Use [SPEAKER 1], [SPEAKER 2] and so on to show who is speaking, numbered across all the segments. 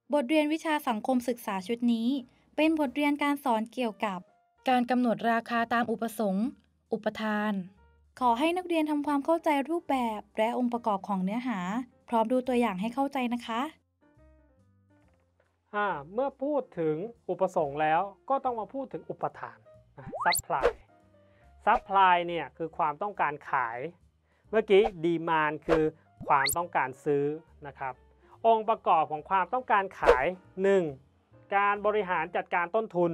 [SPEAKER 1] บทเรียนวิชาสังคมศึกษาชุดนี้เป็นบทเรียนการสอนเกี่ยวกับการกำหนดราคาตามอุปสงค์อุปทานขอให้นักเรียนทำความเข้าใจรูปแบบและองค์ประกอบของเนื้อหาพร้อมดูตัวอย่างให้เข้าใจนะคะ
[SPEAKER 2] เมื่อพูดถึงอุปสงค์แล้วก็ต้องมาพูดถึงอุปทานซัพพลายเนี่ยคือความต้องการขายเมื่อกี้ดีมานคือความต้องการซื้อนะครับองค์ประกอบของความต้องการขาย 1. การบริหารจัดการต้นทุน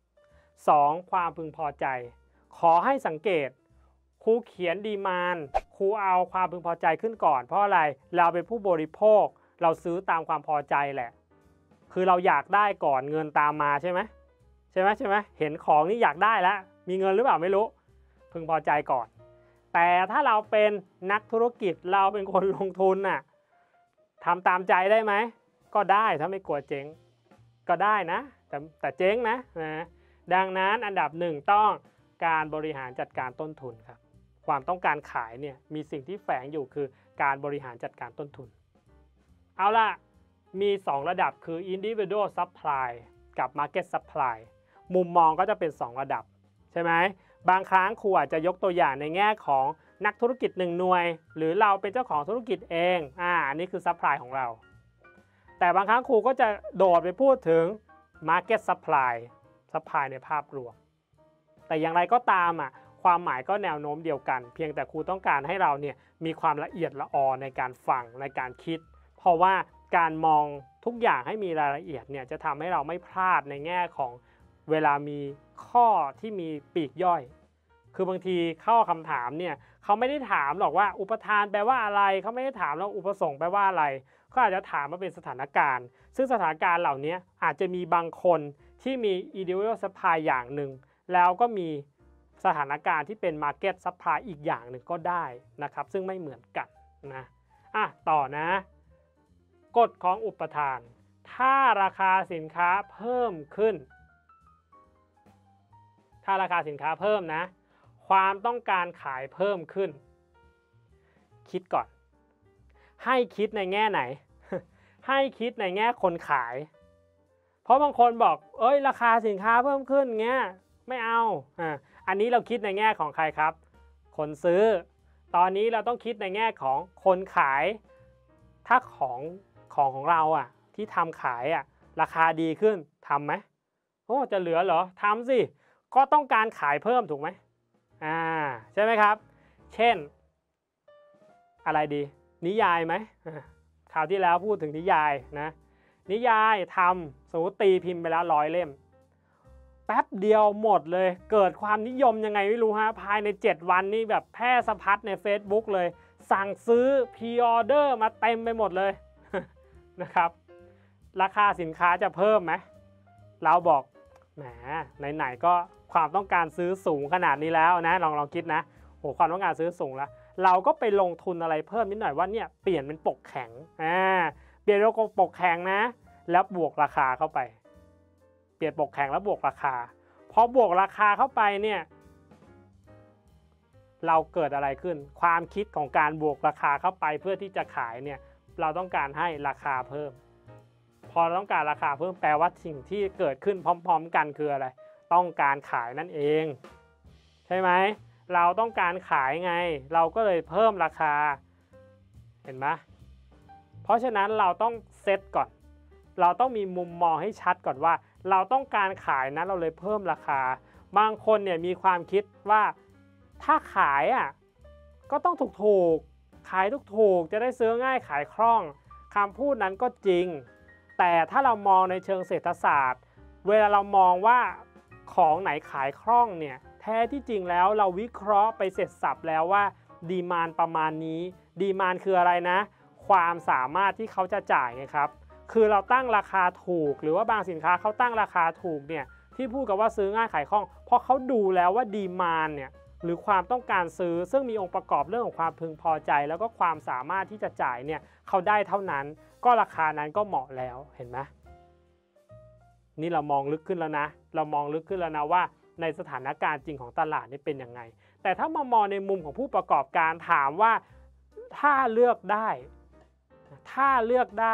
[SPEAKER 2] 2. ความพึงพอใจขอให้สังเกตครูเขียนดีมานครูเอาความพึงพอใจขึ้นก่อนเพราะอะไรเราเป็นผู้บริโภคเราซื้อตามความพอใจแหละคือเราอยากได้ก่อนเงินตามมาใช่ไหมเห็นของนี่อยากได้แล้วมีเงินหรือเปล่าไม่รู้พึงพอใจก่อนแต่ถ้าเราเป็นนักธุรกิจเราเป็นคนลงทุนน่ะทำตามใจได้ไหมก็ได้ถ้าไม่กลัวเจ๊งก็ได้นะแต่เจ๊งนะดังนั้นอันดับหนึ่งต้องการบริหารจัดการต้นทุนครับความต้องการขายเนี่ยมีสิ่งที่แฝงอยู่คือการบริหารจัดการต้นทุนเอาล่ะมี2ระดับคือ individual supply กับ market supply มุมมองก็จะเป็น2ระดับใช่ไหมบางครั้งครูอาจจะยกตัวอย่างในแง่ของนักธุรกิจ1หน่วยหรือเราเป็นเจ้าของธุรกิจเองอันนี้คือ supply ของเราแต่บางครั้งครูก็จะโดดไปพูดถึง market supply ในภาพรวมแต่อย่างไรก็ตามความหมายก็แนวโน้มเดียวกันเพียงแต่ครูต้องการให้เราเนี่ยมีความละเอียดละออในการฟังในการคิดเพราะว่าการมองทุกอย่างให้มีรายละเอียดเนี่ยจะทำให้เราไม่พลาดในแง่ของเวลามีข้อที่มีปีกย่อยคือบางทีข้อคำถามเนี่ยเขาไม่ได้ถามหรอกว่าอุปทานแปลว่าอะไรเขาไม่ได้ถามหรอกอุปสงค์แปลว่าอะไรเขาอาจจะถามมาเป็นสถานการณ์ซึ่งสถานการณ์เหล่านี้อาจจะมีบางคนที่มี individual supply อย่างหนึ่งแล้วก็มีสถานการณ์ที่เป็น market supply อีกอย่างหนึ่งก็ได้นะครับซึ่งไม่เหมือนกันนะต่อนะกฎของอุปทานถ้าราคาสินค้าเพิ่มขึ้นถ้าราคาสินค้าเพิ่มนะความต้องการขายเพิ่มขึ้นคิดก่อนให้คิดในแง่ไหน ให้คิดในแง่คนขายเพราะบางคนบอกราคาสินค้าเพิ่มขึ้นเงี้ยไม่เอาอันนี้เราคิดในแง่ของใครครับคนซื้อตอนนี้เราต้องคิดในแง่ของคนขายถ้าของเราที่ทำขายราคาดีขึ้นทำไหมจะเหลือเหรอทำสิก็ต้องการขายเพิ่มถูกไหมใช่ไหมครับเช่นอะไรดีนิยายไหมคราวที่แล้วพูดถึงนิยายนะนิยายทำสมมติตีพิมพ์ไปแล้ว100 เล่มแป๊บเดียวหมดเลยเกิดความนิยมยังไงไม่รู้ฮะภายใน7 วันนี่แบบแพร่สะพัดใน Facebook เลยสั่งซื้อพรีออเดอร์มาเต็มไปหมดเลย นะครับราคาสินค้าจะเพิ่มไหมเราบอกแหมไหนๆก็ความต้องการซื้อสูงขนาดนี้แล้วนะลองคิดนะความต้องการซื้อสูงแล้วเราก็ไปลงทุนอะไรเพิ่มนิดหน่อยว่าเนี่ยเปลี่ยนเป็นปกแข็งเปลี่ยนเป็นปกแข็งนะแล้วบวกราคาเข้าไปเปลี่ยนปกแข็งแล้วบวกราคาพอบวกราคาเข้าไปเนี่ยเราเกิดอะไรขึ้นความคิดของการบวกราคาเข้าไปเพื่อที่จะขายเนี่ยเราต้องการให้ราคาเพิ่มพอต้องการราคาเพิ่มแปลว่าสิ่งที่เกิดขึ้นพร้อมๆกันคืออะไรต้องการขายนั่นเองใช่ไหมเราต้องการขายไงเราก็เลยเพิ่มราคาเห็นไหมเพราะฉะนั้นเราต้องเซตก่อนเราต้องมีมุมมองให้ชัดก่อนว่าเราต้องการขายนะเราเลยเพิ่มราคาบางคนเนี่ยมีความคิดว่าถ้าขายก็ต้องถูกขายถูกจะได้ซื้อง่ายขายคล่องคำพูดนั้นก็จริงแต่ถ้าเรามองในเชิงเศรษฐศาสตร์เวลาเรามองว่าของไหนขายคล่องเนี่ยแท้ที่จริงแล้วเราวิเคราะห์ไปเสร็จสับแล้วว่าดีมานด์ประมาณนี้ดีมานด์คืออะไรนะความสามารถที่เขาจะจ่ายไงครับคือเราตั้งราคาถูกหรือว่าบางสินค้าเขาตั้งราคาถูกเนี่ยที่พูดกันว่าซื้อง่ายขายคล่องเพราะเขาดูแล้วว่าดีมานด์เนี่ยหรือความต้องการซื้อซึ่งมีองค์ประกอบเรื่องของความพึงพอใจแล้วก็ความสามารถที่จะจ่ายเนี่ยเขาได้เท่านั้นก็ราคานั้นก็เหมาะแล้วเห็นไหมนี่เรามองลึกขึ้นแล้วนะว่าในสถานการณ์จริงของตลาดนี่เป็นยังไงแต่ถ้ามามองในมุมของผู้ประกอบการถามว่าถ้าเลือกได้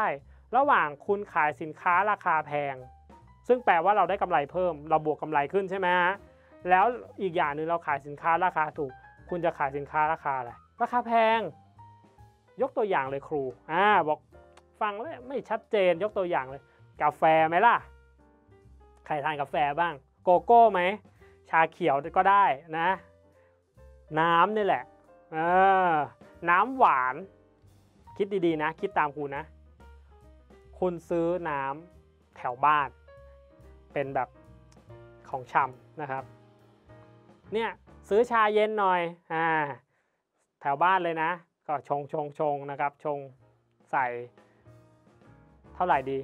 [SPEAKER 2] ระหว่างคุณขายสินค้าราคาแพงซึ่งแปลว่าเราได้กำไรเพิ่มเราบวกกำไรขึ้นใช่ไหมฮะแล้วอีกอย่างหนึ่งเราขายสินค้าราคาถูกคุณจะขายสินค้าราคาอะไรราคาแพงยกตัวอย่างเลยครูบอกฟังแล้วไม่ชัดเจนยกตัวอย่างเลยกาแฟไหมล่ะใครทานกาแฟบ้างโกโก้ไหมชาเขียวก็ได้นะน้ำนี่แหละน้ำหวานคิดดีๆนะคิดตามครูนะคุณซื้อน้ำแถวบ้านเป็นแบบของชำนะครับเนี่ยซื้อชาเย็นหน่อยแถวบ้านเลยนะก็ชงนะครับชงใส่เท่าไหร่ดี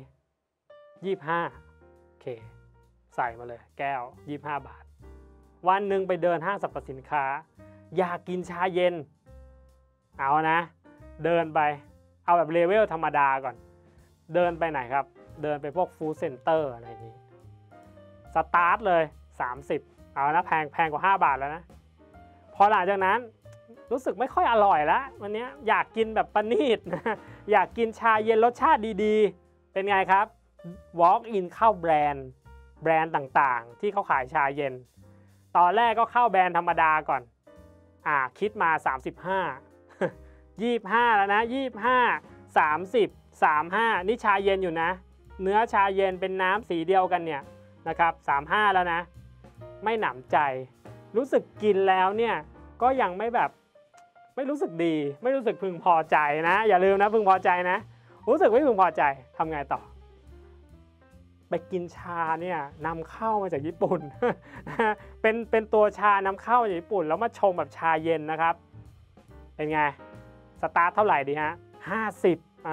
[SPEAKER 2] 25โอเคใส่มาเลยแก้ว25 บาทวันหนึ่งไปเดินห้างสรรพสินค้าอยากกินชาเย็นเอานะเดินไปเอาแบบเลเวลธรรมดาก่อนเดินไปไหนครับเดินไปพวกฟู้ดเซ็นเตอร์อะไรอย่างนี้สตาร์ทเลย30เอานะแพงกว่า5 บาทแล้วนะพอหลังจากนั้นรู้สึกไม่ค่อยอร่อยแล้ววันนี้อยากกินแบบประณีตนะอยากกินชาเย็นรสชาติดีๆเป็นไงครับ walk in เข้าแบรนด์ต่างๆที่เขาขายชาเย็นตอนแรกก็เข้าแบรนด์ธรรมดาก่อนคิดมา35 25แล้วนะ25 30 35นี่ชาเย็นอยู่นะเนื้อชาเย็นเป็นน้ำสีเดียวกันเนี่ยนะครับ35แล้วนะไม่หนำใจรู้สึกกินแล้วเนี่ยก็ยังไม่รู้สึกดีไม่รู้สึกพึงพอใจนะอย่าลืมนะพึงพอใจนะรู้สึกไม่พึงพอใจทำไงต่อไปกินชาเนี่ยนำเข้ามาจากญี่ปุ่น เป็นตัวชานำเข้าจากญี่ปุ่นแล้วมาชงแบบชาเย็นนะครับเป็นไงสตาร์ทเท่าไหร่ดีฮะ50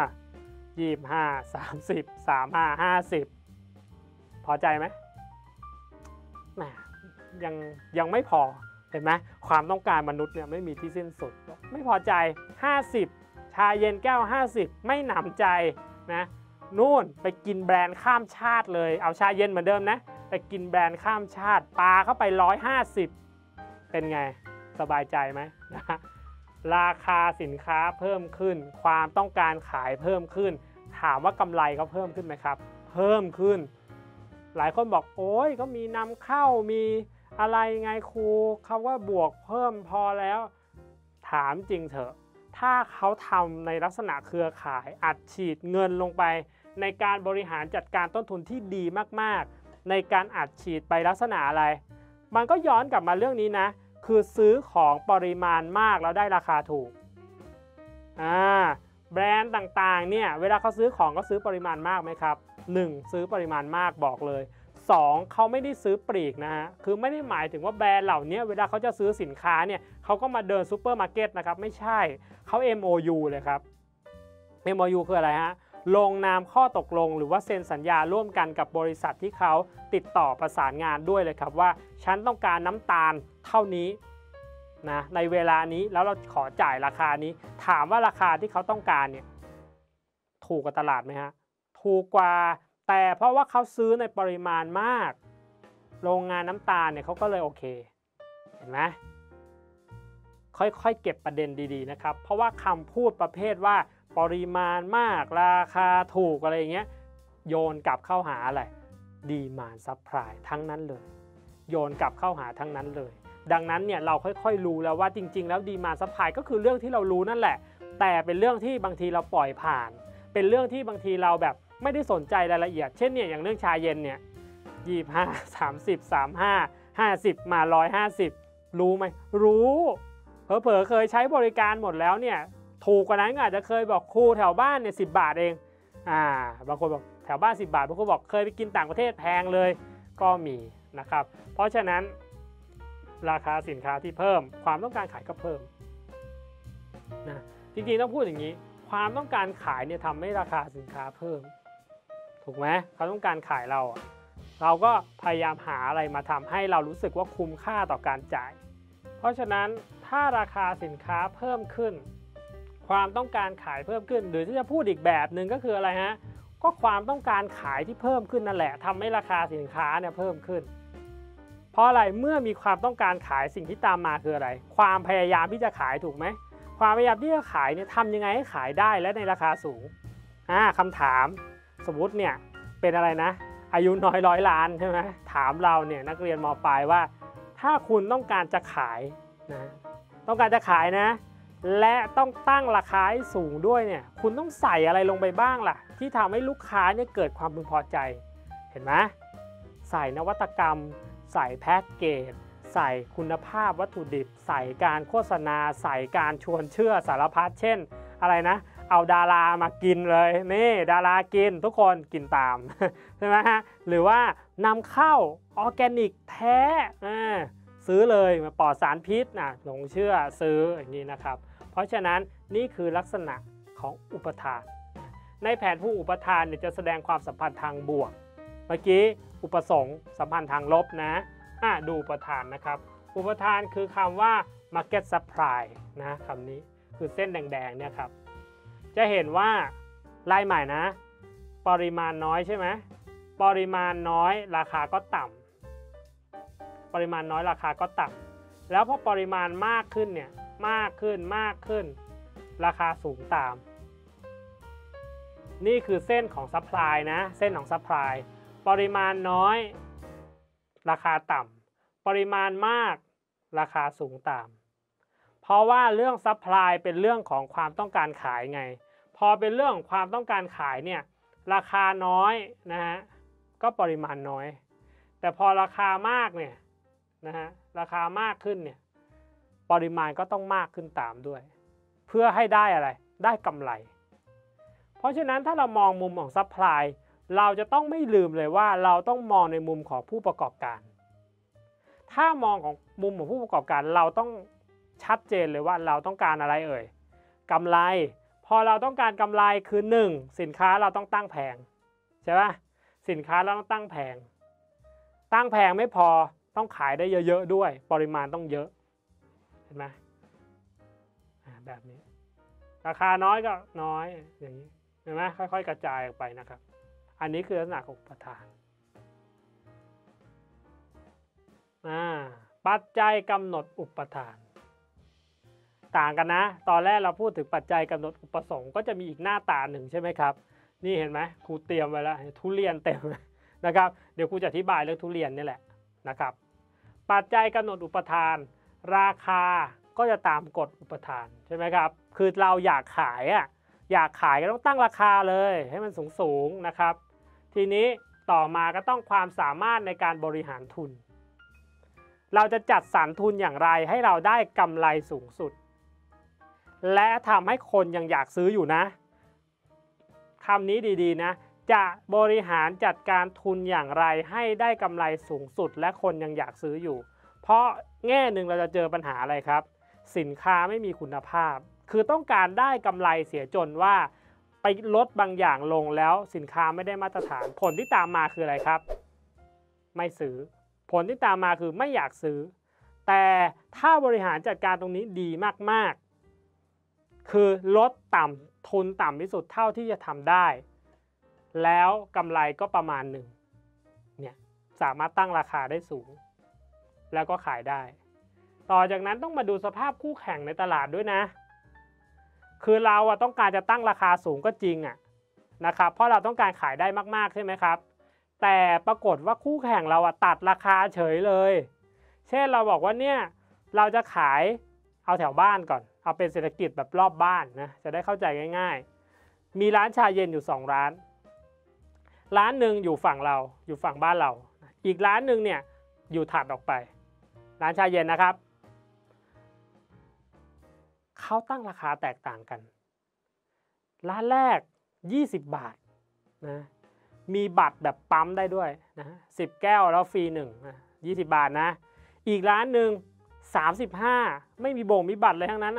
[SPEAKER 2] 25 30 35 50พอใจไหมยังไม่พอเห็นไหมความต้องการมนุษย์เนี่ยไม่มีที่สิ้นสุดไม่พอใจ50ชาเย็นแก้ว50ไม่หนำใจนะนู่นไปกินแบรนด์ข้ามชาติเลยเอาชาเย็นเหมือนเดิมนะไปกินแบรนด์ข้ามชาติปาเข้าไป150เป็นไงสบายใจไหมนะราคาสินค้าเพิ่มขึ้นความต้องการขายเพิ่มขึ้นถามว่ากำไรเขาเพิ่มขึ้นไหมครับเพิ่มขึ้นหลายคนบอกโอ้ยก็มีนำเข้ามีอะไรไงครูคำว่าบวกเพิ่มพอแล้วถามจริงเถอะถ้าเขาทำในลักษณะเครือข่ายอัดฉีดเงินลงไปในการบริหารจัดการต้นทุนที่ดีมากๆในการอัดฉีดไปลักษณะอะไรมันก็ย้อนกลับมาเรื่องนี้นะคือซื้อของปริมาณมากแล้วได้ราคาถูกแบรนด์ต่างๆเนี่ยเวลาเขาซื้อของก็ซื้อปริมาณมากไหมครับ1ซื้อปริมาณมากบอกเลย2เขาไม่ได้ซื้อปลีกนะฮะคือไม่ได้หมายถึงว่าแบรนด์เหล่านี้เวลาเขาจะซื้อสินค้าเนี่ยเขาก็มาเดินซูเปอร์มาร์เก็ตนะครับไม่ใช่เขา MOU เลยครับ MOU คืออะไรฮะลงนามข้อตกลงหรือว่าเซ็นสัญญาร่วมกันกับบริษัทที่เขาติดต่อประสานงานด้วยเลยครับว่าฉันต้องการน้ำตาลเท่านี้นะในเวลานี้แล้วเราขอจ่ายราคานี้ถามว่าราคาที่เขาต้องการเนี่ยถูกกว่าตลาดไหมฮะถูกกว่าแต่เพราะว่าเขาซื้อในปริมาณมากโรงงานน้ำตาลเนี่ยเขาก็เลยโอเคเห็นไหมค่อยๆเก็บประเด็นดีๆนะครับเพราะว่าคำพูดประเภทว่าปริมาณมากราคาถูกอะไรอย่างเงี้ยโยนกลับเข้าหาอะไรดีมานด์ซัพพลายทั้งนั้นเลยโยนกลับเข้าหาทั้งนั้นเลยดังนั้นเนี่ยเราค่อยๆรู้แล้วว่าจริงๆแล้วดีมานด์ซัพพลายก็คือเรื่องที่เรารู้นั่นแหละแต่เป็นเรื่องที่บางทีเราปล่อยผ่านเป็นเรื่องที่บางทีเราแบบไม่ได้สนใจรายละเอียดเช่นเนี่ยอย่างเรื่องชาเย็นเนี่ย25 30 35 50มา150รู้ไหมรู้เผลอๆเคยใช้บริการหมดแล้วเนี่ยถูกกว่านั้นก็อาจจะเคยบอกครูแถวบ้านเนี่ย10 บาทเองบางคนบอกแถวบ้าน10 บาทบางคนบอกเคยไปกินต่างประเทศแพงเลยก็มีนะครับเพราะฉะนั้นราคาสินค้าที่เพิ่มความต้องการขายก็เพิ่มนะจริงๆต้องพูดอย่างนี้ความต้องการขายเนี่ยทำให้ราคาสินค้าเพิ่มถูกไหมเขาต้องการขายเราก็พยายามหาอะไรมาทำให้เรารู้สึกว่าคุ้มค่าต่อการจ่ายเพราะฉะนั้นถ้าราคาสินค้าเพิ่มขึ้นความต้องการขายเพิ่มขึ้นหรือที่จะพูดอีกแบบหนึ่งก็คืออะไรฮะก็ความต้องการขายที่เพิ่มขึ้นนั่นแหละทำให้ราคาสินค้าเนี่ยเพิ่มขึ้นเพราะอะไรเมื่อมีความต้องการขายสิ่งที่ตามมาคืออะไรความพยายามที่จะขายถูกไหมความพยายามที่จะขายเนี่ยทำยังไงให้ขายได้และในราคาสูงคำถามสมมุติเนี่ยเป็นอะไรนะอายุน้อย100 ล้านใช่ไหมถามเราเนี่ยนักเรียนม.ปลายว่าถ้าคุณต้องการจะขายนะต้องการจะขายนะและต้องตั้งราคาให้สูงด้วยเนี่ยคุณต้องใส่อะไรลงไปบ้างล่ะที่ทำให้ลูกค้าเนี่ยเกิดความพึงพอใจเห็นไหมใส่นวัตกรรมใส่แพ็กเกจใส่คุณภาพวัตถุดิบใส่การโฆษณาใส่การชวนเชื่อสารพัดเช่นอะไรนะเอาดารามากินเลยนี่ดารากินทุกคนกินตามใช่ไหมฮะหรือว่านำเข้าออร์แกนิกแท้ซื้อเลยปลอดสารพิษหลงเชื่อซื้ออย่างนี้นะครับเพราะฉะนั้นนี่คือลักษณะของอุปทานในแผนภูมิอุปทานเนี่ยจะแสดงความสัมพันธ์ทางบวกเมื่อกี้อุปสงค์สัมพันธ์ทางลบนะดูอุปทานนะครับอุปทานคือคำว่า market supply นะคำนี้คือเส้นแดงๆเนี่ยครับจะเห็นว่าลายใหม่นะปริมาณน้อยใช่ไหมปริมาณน้อยราคาก็ต่ำปริมาณน้อยราคาก็ต่ำแล้วพอปริมาณมากขึ้นเนี่ยมากขึ้นราคาสูงตามนี่คือเส้นของซัพพลายนะเส้นของซัพพลายปริมาณน้อยราคาต่ำปริมาณมากราคาสูงตามเพราะว่าเรื่องซัพพลายเป็นเรื่องของความต้องการขายไงพอเป็นเรื่องของความต้องการขายเนี่ยราคาน้อยนะฮะก็ปริมาณน้อยแต่พอราคามากเนี่ยนะฮะราคามากขึ้นเนี่ยปริมาณก็ต้องมากขึ้นตามด้วยเพื่อให้ได้อะไรได้กำไรเพราะฉะนั้นถ้าเรามองมุมของซัพพลายเราจะต้องไม่ลืมเลยว่าเราต้องมองในมุมของผู้ประกอบการถ้ามองของมุมของผู้ประกอบการเราต้องชัดเจนเลยว่าเราต้องการอะไรกำไรพอเราต้องการกำไรคือ1สินค้าเราต้องตั้งแพงใช่ป่ะสินค้าเราต้องตั้งแพงไม่พอต้องขายได้เยอะๆด้วยปริมาณต้องเยอะเห็นไหมแบบนี้ราคาน้อยก็น้อยอย่างนี้เห็นไหมค่อยๆกระจายออกไปนะครับอันนี้คือลักษณะของอุปทานปัจจัยกำหนดอุปทานต่างกันนะตอนแรกเราพูดถึงปัจจัยกำหนดอุปสงค์ก็จะมีอีกหน้าตาหนึ่งใช่ไหมครับนี่เห็นไหมครูเตรียมไว้แล้วทุเรียนเต็มนะครับเดี๋ยวครูจะอธิบายเรื่องทุเรียนนี่แหละนะครับปัจจัยกำหนดอุปทานราคาก็จะตามกฎอุปทานใช่ไหมครับคือเราอยากขายก็ต้องตั้งราคาเลยให้มันสูงนะครับทีนี้ต่อมาก็ต้องความสามารถในการบริหารทุนเราจะจัดสรรทุนอย่างไรให้เราได้กำไรสูงสุดและทำให้คนยังอยากซื้ออยู่นะคำนี้ดีๆนะจะบริหารจัดการทุนอย่างไรให้ได้กำไรสูงสุดและคนยังอยากซื้ออยู่เพราะแง่หนึ่งเราจะเจอปัญหาอะไรครับสินค้าไม่มีคุณภาพคือต้องการได้กำไรเสียจนว่าไปลดบางอย่างลงแล้วสินค้าไม่ได้มาตรฐานผลที่ตามมาคืออะไรครับไม่ซื้อผลที่ตามมาคือไม่อยากซื้อแต่ถ้าบริหารจัดการตรงนี้ดีมากๆคือลดต่ำทุนต่ำที่สุดเท่าที่จะทำได้แล้วกำไรก็ประมาณหนึ่งเนี่ยสามารถตั้งราคาได้สูงแล้วก็ขายได้ต่อจากนั้นต้องมาดูสภาพคู่แข่งในตลาดด้วยนะคือเราต้องการจะตั้งราคาสูงก็จริงนะครับเพราะเราต้องการขายได้มากๆใช่ไหมครับแต่ปรากฏว่าคู่แข่งเราตัดราคาเฉยเลยเช่นเราบอกว่าเนี่ยเราจะขายเอาแถวบ้านก่อนเอาเป็นเศรษฐกิจแบบรอบบ้านนะจะได้เข้าใจง่ายๆมีร้านชาเย็นอยู่2ร้านหนึ่งอยู่ฝั่งเราอยู่ฝั่งบ้านเราอีกร้านหนึ่งเนี่ยอยู่ถัดออกไปร้านชาเย็นนะครับเขาตั้งราคาแตกต่างกันร้านแรก20 บาทนะมีบัตรแบบปั๊มได้ด้วยนะ10 แก้วแล้วฟรี1นะ20 บาทนะอีกร้านหนึ่ง35ไม่มีโบงมีบัตรเลยทั้งนั้น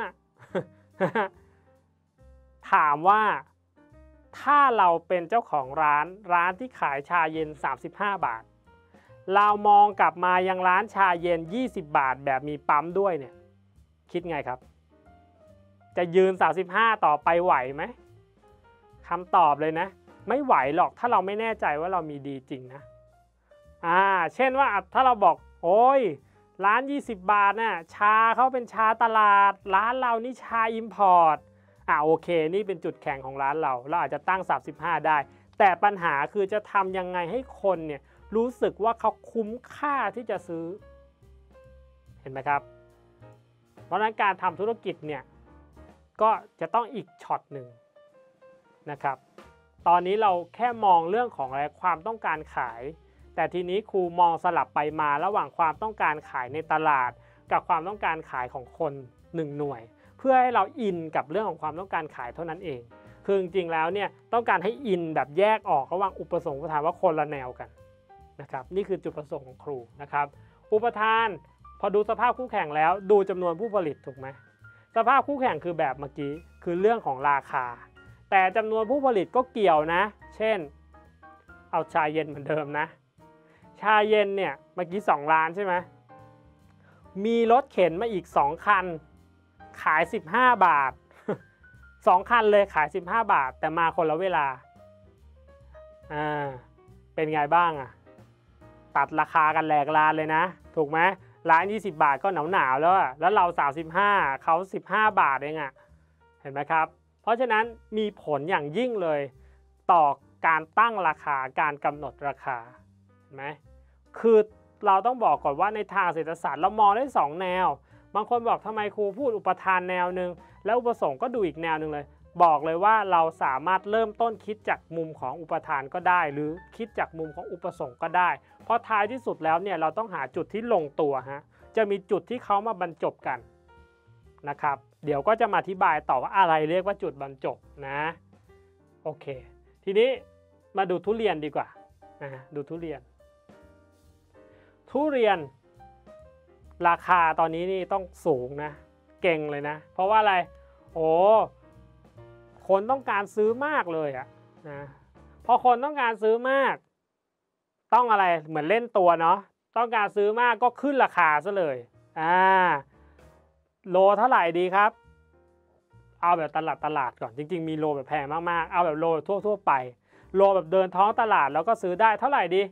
[SPEAKER 2] ถามว่าถ้าเราเป็นเจ้าของร้านที่ขายชาเย็น35 บาทเรามองกลับมายังร้านชาเย็น20 บาทแบบมีปั๊มด้วยเนี่ยคิดไงครับจะยืน35ต่อไปไหวไหมคำตอบเลยนะไม่ไหวหรอกถ้าเราไม่แน่ใจว่าเรามีดีจริงนะเช่นว่าถ้าเราบอกโอ้ยร้าน20 บาทน่ะชาเขาเป็นชาตลาดร้านเรานี่ชาอิมพอร์ตโอเคนี่เป็นจุดแข็งของร้านเราอาจจะตั้ง35ได้แต่ปัญหาคือจะทำยังไงให้คนเนี่ยรู้สึกว่าเขาคุ้มค่าที่จะซื้อเห็นไหมครับเพราะฉะนั้นการทำธุรกิจเนี่ยก็จะต้องอีกช็อตหนึ่งนะครับตอนนี้เราแค่มองเรื่องของอะไรความต้องการขายแต่ทีนี้ครูมองสลับไปมาระหว่างความต้องการขายในตลาดกับความต้องการขายของคน1หน่วยเพื่อให้เราอินกับเรื่องของความต้องการขายเท่านั้นเองคือจริงๆแล้วเนี่ยต้องการให้อินแบบแยกออกระหว่างอุปสงค์อุปทานว่าคนละแนวกันนะครับนี่คือจุดประสงค์ของครูนะครับอุปทานพอดูสภาพคู่แข่งแล้วดูจำนวนผู้ผลิตถูกไหมสภาพคู่แข่งคือแบบเมื่อกี้คือเรื่องของราคาแต่จำนวนผู้ผลิตก็เกี่ยวนะเช่นเอาชาเย็นเหมือนเดิมนะชาเย็นเนี่ยเมื่อกี้2ล้านใช่ไหมมีรถเข็นมาอีก2คันขาย15 บาท 2คันเลยขาย15 บาทแต่มาคนละเวลาเป็นไงบ้างตัดราคากันแหลกลานเลยนะถูกไหมร้าน20 บาทก็หนาวแล้วเรา35เขา15 บาทเองเห็นไหมครับเพราะฉะนั้นมีผลอย่างยิ่งเลยต่อการตั้งราคาการกำหนดราคาเห็นไหมคือเราต้องบอกก่อนว่าในทางเศรษฐศาสตร์เรามองได้2แนวบางคนบอกทำไมครูพูดอุปทานแนวหนึ่งแล้วอุปสงค์ก็ดูอีกแนวหนึ่งเลยบอกเลยว่าเราสามารถเริ่มต้นคิดจากมุมของอุปทานก็ได้หรือคิดจากมุมของอุปสงค์ก็ได้เพราะท้ายที่สุดแล้วเนี่ยเราต้องหาจุดที่ลงตัวจะมีจุดที่เขามาบรรจบกันนะครับเดี๋ยวก็จะมาอธิบายต่อว่าอะไรเรียกว่าจุดบรรจบนะโอเคทีนี้มาดูทุเรียนดีกว่าดูทุเรียนราคาตอนนี้นี่ต้องสูงนะเก่งเลยนะเพราะว่าอะไรคนต้องการซื้อมากเลยนะพอคนต้องการซื้อมากต้องอะไรเหมือนเล่นตัวเนาะต้องการซื้อมากก็ขึ้นราคาซะเลยโลเท่าไหร่ดีครับเอาแบบตลาดก่อนจริงๆมีโลแบบแพงมากๆเอาแบบโลทั่วไปโลแบบเดินท้องตลาดแล้วก็ซื้อได้เท่าไหร่ดี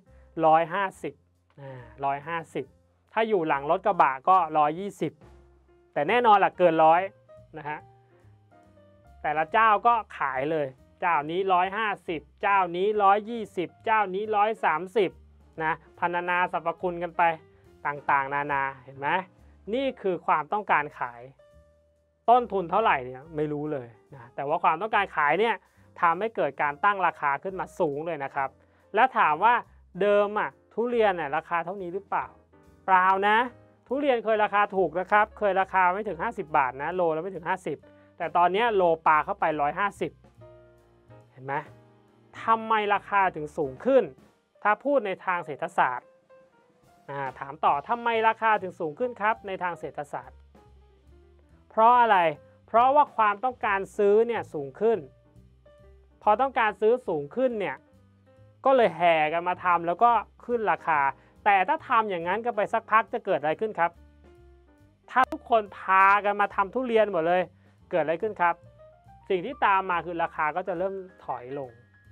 [SPEAKER 2] 150ถ้าอยู่หลังรถกระบะก็120แต่แน่นอนล่ะเกิน100นะฮะแต่ละเจ้าก็ขายเลยเจ้านี้150เจ้านี้120เจ้านี้130นะพรรณนาสรรพคุณกันไปต่างๆนานาเห็นไหมนี่คือความต้องการขายต้นทุนเท่าไหร่เนี่ยไม่รู้เลยนะแต่ว่าความต้องการขายเนี่ยทำให้เกิดการตั้งราคาขึ้นมาสูงเลยนะครับแล้วถามว่าเดิมทุเรียนราคาเท่านี้หรือเปล่าเปล่านะทุเรียนเคยราคาถูกนะครับเคยราคาไม่ถึง50 บาทนะโลแล้วไม่ถึง50แต่ตอนนี้โลปลาเข้าไป150เห็นไหมทำไมราคาถึงสูงขึ้นถ้าพูดในทางเศรษฐศาสตร์ถามต่อทำไมราคาถึงสูงขึ้นครับในทางเศรษฐศาสตร์เพราะอะไรเพราะว่าความต้องการซื้อเนี่ยสูงขึ้นพอต้องการซื้อสูงขึ้นเนี่ยก็เลยแห่กันมาทำแล้วก็ขึ้นราคาแต่ถ้าทำอย่างนั้นกันไปสักพักจะเกิดอะไรขึ้นครับถ้าทุกคนพากันมาทำทุเรียนหมดเลยเกิดอะไรขึ้นครับสิ่งที่ตามมาคือราคาก็จะเริ่มถอยลง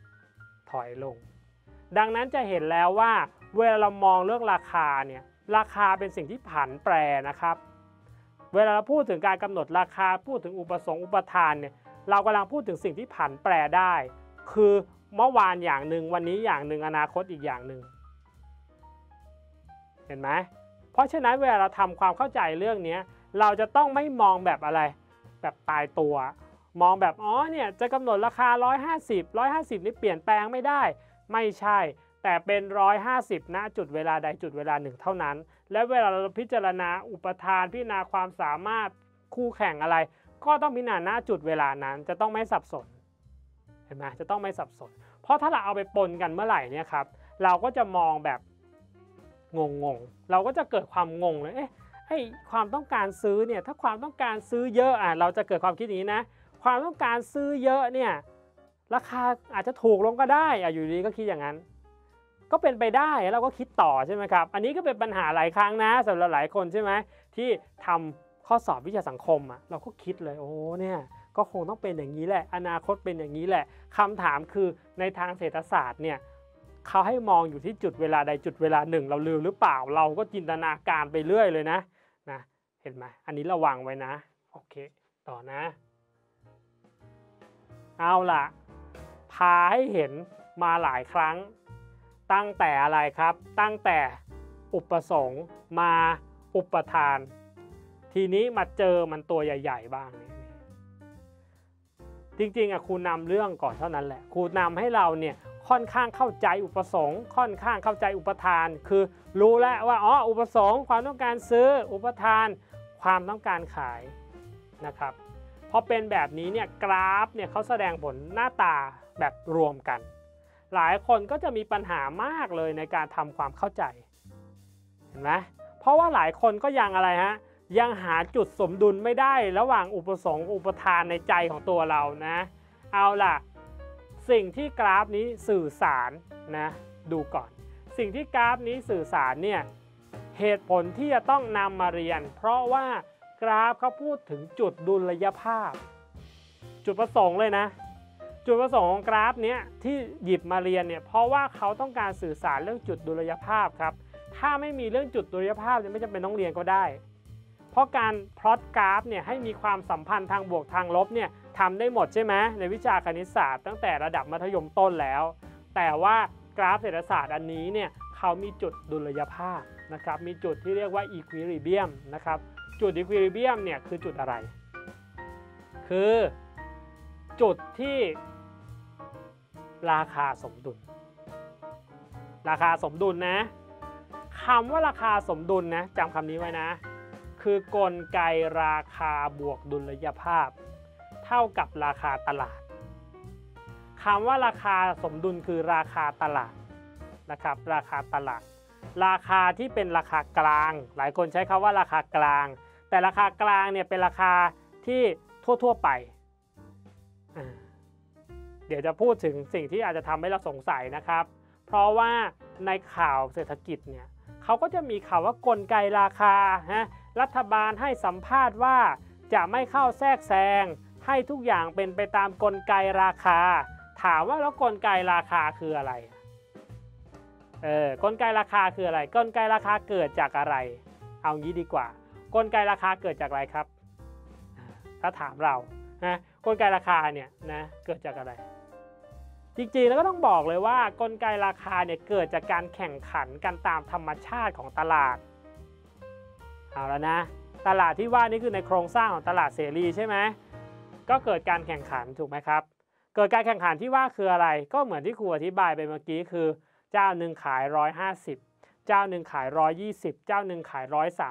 [SPEAKER 2] ดังนั้นจะเห็นแล้วว่าเวลาเรามองเรื่องราคาเนี่ยราคาเป็นสิ่งที่ผันแปรนะครับเวลาเราพูดถึงการกำหนดราคาพูดถึงอุปสงค์อุปทานเนี่ยเรากำลังพูดถึงสิ่งที่ผันแปรได้คือเมื่อวานอย่างหนึ่งวันนี้อย่างหนึ่งอนาคตอีกอย่างหนึ่งเห็นไหมเพราะฉะนั้นเวลาเราทำความเข้าใจเรื่องนี้เราจะต้องไม่มองแบบอะไรแบบตายตัวมองแบบเนี่ยจะกำหนดราคา150นี่เปลี่ยนแปลงไม่ได้ไม่ใช่แต่เป็น150ณจุดเวลาใดจุดเวลาหนึ่งเท่านั้นและเวลาเราพิจารณาอุปทานพิจารณาความสามารถคู่แข่งอะไรก็ต้องพิจารณาณจุดเวลานั้นจะต้องไม่สับสนเห็นไหมจะต้องไม่สับสนเพราะถ้าเราเอาไปปนกันเมื่อไหร่เนี่ยครับเราก็จะมองแบบงงเราก็จะเกิดความงงเลยความต้องการซื้อเนี่ยถ้าความต้องการซื้อเยอะเราจะเกิดความคิดนี้นะความต้องการซื้อเยอะเนี่ยราคาอาจจะถูกลงก็ได้อยู่ดีก็คิดอย่างนั้นก็เป็นไปได้เราก็คิดต่อใช่ไหมครับอันนี้ก็เป็นปัญหาหลายครั้งนะสำหรับหลายคนใช่ไหมที่ทำข้อสอบวิชาสังคมเราก็คิดเลยเนี่ยก็คงต้องเป็นอย่างนี้แหละอนาคตเป็นอย่างนี้แหละคำถามคือในทางเศรษฐศาสตร์เนี่ยเขาให้มองอยู่ที่จุดเวลาใดจุดเวลาหนึ่งเราลืมหรือเปล่าเราก็จินตนาการไปเรื่อยเลยนะเห็นไหมอันนี้ระวังไว้นะโอเคต่อนะเอาล่ะพาให้เห็นมาหลายครั้งตั้งแต่อะไรครับตั้งแต่อุปสงค์มาอุปทานทีนี้มาเจอมันตัวใหญ่ๆบ้างเนี่ยจริงๆครูนำเรื่องก่อนเท่านั้นแหละครูนำให้เราเนี่ยค่อนข้างเข้าใจอุปสงค์ค่อนข้างเข้าใจอุปทานคือรู้แล้วว่าอุปสงค์ความต้องการซื้ออุปทานความต้องการขายนะครับพอเป็นแบบนี้เนี่ยกราฟเนี่ยเขาแสดงผลหน้าตาแบบรวมกันหลายคนก็จะมีปัญหามากเลยในการทำความเข้าใจเห็นไหมเพราะว่าหลายคนก็ยังอะไรฮะยังหาจุดสมดุลไม่ได้ระหว่างอุปสงค์อุปทานในใจของตัวเรานะเอาล่ะสิ่งที่กราฟนี้สื่อสารนะดูก่อนสิ่งที่กราฟนี้สื่อสารเนี่ยเหตุผลที่จะต้องนำมาเรียนเพราะว่ากราฟเขาพูดถึงจุดดุลยภาพจุดประสงค์เลยนะจุดประสงค์ของกราฟนี้ที่หยิบมาเรียนเนี่ยเพราะว่าเขาต้องการสื่อสารเรื่องจุดดุลยภาพครับถ้าไม่มีเรื่องจุดดุลยภาพเนี่ยไม่จำเป็นต้องเรียนก็ได้เพราะการพลอตกราฟเนี่ยให้มีความสัมพันธ์ทางบวกทางลบเนี่ยทำได้หมดใช่ไหมในวิชาคณิตศาสตร์ตั้งแต่ระดับมัธยมต้นแล้วแต่ว่ากราฟเศรษฐศาสตร์อันนี้เนี่ยเขามีจุดดุลยภาพนะครับมีจุดที่เรียกว่าอีควิลิเบียมนะครับจุดอีควิลิเบียมเนี่ยคือจุดอะไรคือจุดที่ราคาสมดุลราคาสมดุลนะคำว่าราคาสมดุลนะจำคำนี้ไว้นะคือกลไกราคาบวกดุลยภาพเท่ากับราคาตลาดคำว่าราคาสมดุลคือราคาตลาดนะครับราคาตลาดราคาที่เป็นราคากลางหลายคนใช้คำว่าราคากลางแต่ราคากลางเนี่ยเป็นราคาที่ทั่วๆไปเดี๋ยวจะพูดถึงสิ่งที่อาจจะทำให้เราสงสัยนะครับเพราะว่าในข่าวเศรษฐกิจเนี่ยเขาก็จะมีข่าวว่ากลไกราคารัฐบาลให้สัมภาษณ์ว่าจะไม่เข้าแทรกแซงให้ทุกอย่างเป็นไปตามกลไกราคาถามว่าแล้วกลไกราคาคืออะไรกลไกราคาคืออะไรกลไกราคาเกิดจากอะไรเอางี้ดีกว่ากลไกราคาเกิดจากอะไรครับถ้าถามเรากลไกราคาเนี่ยนะเกิดจากอะไรจริงๆแล้วก็ต้องบอกเลยว่ากลไกราคาเนี่ยเกิดจากการแข่งขันกันตามธรรมชาติของตลาดเอาแล้วนะตลาดที่ว่านี่คือในโครงสร้างของตลาดเสรีใช่ไหมก็เกิดการแข่งขันถูกไหมครับเกิดการแข่งขันที่ว่าคืออะไรก็เหมือนที่ครูอธิบายไปเมื่อกี้คือเจ้าหนึ่งขาย150เจ้าหนึ่งขาย120เจ้าหนึ่งขาย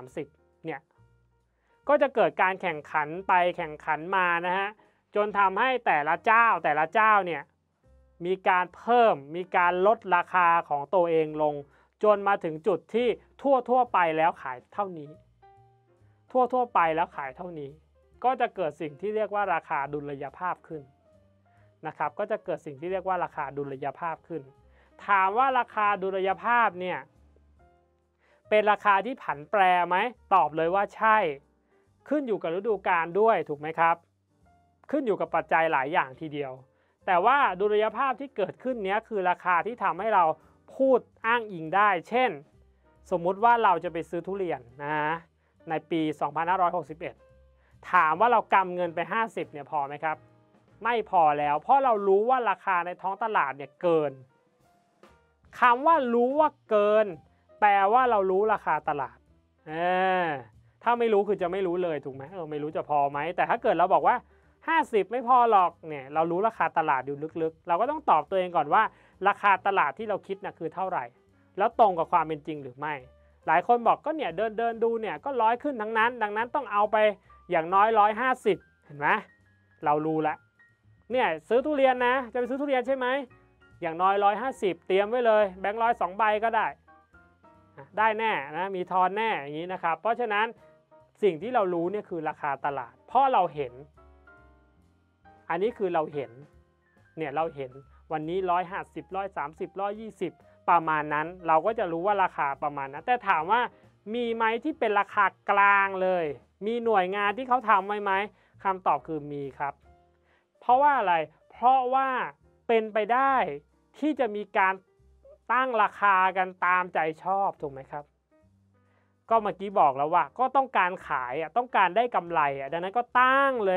[SPEAKER 2] 130เนี่ยก็จะเกิดการแข่งขันไปแข่งขันมานะฮะจนทำให้แต่ละเจ้าเนี่ยมีการเพิ่มมีการลดราคาของตัวเองลงจนมาถึงจุดที่ทั่วไปแล้วขายเท่านี้ทั่วไปแล้วขายเท่านี้ก็จะเกิดสิ่งที่เรียกว่าราคาดุลยภาพขึ้นนะครับก็จะเกิดสิ่งที่เรียกว่าราคาดุลยภาพขึ้นถามว่าราคาดุลยภาพเนี่ยเป็นราคาที่ผันแปรไหมตอบเลยว่าใช่ขึ้นอยู่กับฤดูกาลด้วยถูกไหมครับขึ้นอยู่กับปัจจัยหลายอย่างทีเดียวแต่ว่าดุลยภาพที่เกิดขึ้นนี้คือราคาที่ทำให้เราพูดอ้างอิงได้เช่นสมมุติว่าเราจะไปซื้อทุเรียนนะในปี2561ถามว่าเรากำเงินไป50เนี่ยพอไหมครับไม่พอแล้วเพราะเรารู้ว่าราคาในท้องตลาดเนี่ยเกินคำว่ารู้ว่าเกินแปลว่าเรารู้ราคาตลาดถ้าไม่รู้คือจะไม่รู้เลยถูกไหมไม่รู้จะพอไหมแต่ถ้าเกิดเราบอกว่า50ไม่พอหรอกเนี่ยเรารู้ราคาตลาดอยู่ลึกๆเราก็ต้องตอบตัวเองก่อนว่าราคาตลาดที่เราคิดนะคือเท่าไหร่แล้วตรงกับความเป็นจริงหรือไม่หลายคนบอกก็เนี่ยเดินดูเนี่ยก็100ขึ้นทั้งนั้นดังนั้นต้องเอาไปอย่างน้อย150เห็นไหมเรารู้แล้วเนี่ยซื้อทุเรียนนะจะไปซื้อทุเรียนใช่ไหมอย่างน้อย150เตรียมไว้เลยแบงค์100 2 ใบก็ได้แน่นะมีทอนแน่อย่างนี้นะครับเพราะฉะนั้นสิ่งที่เรารู้เนี่ยคือราคาตลาดเพราะเราเห็นอันนี้คือเราเห็นเนี่ยเราเห็นวันนี้150 130 120ประมาณนั้นเราก็จะรู้ว่าราคาประมาณนั้นแต่ถามว่ามีไหมที่เป็นราคากลางเลยมีหน่วยงานที่เขาทำไว้ไหมคำตอบคือมีครับเพราะว่าอะไรเพราะว่าเป็นไปได้ที่จะมีการตั้งราคากันตามใจชอบถูกไหมครับก็เมื่อกี้บอกแล้วว่าก็ต้องการขายต้องการได้กำไรดังนั้นก็ตั้งเลย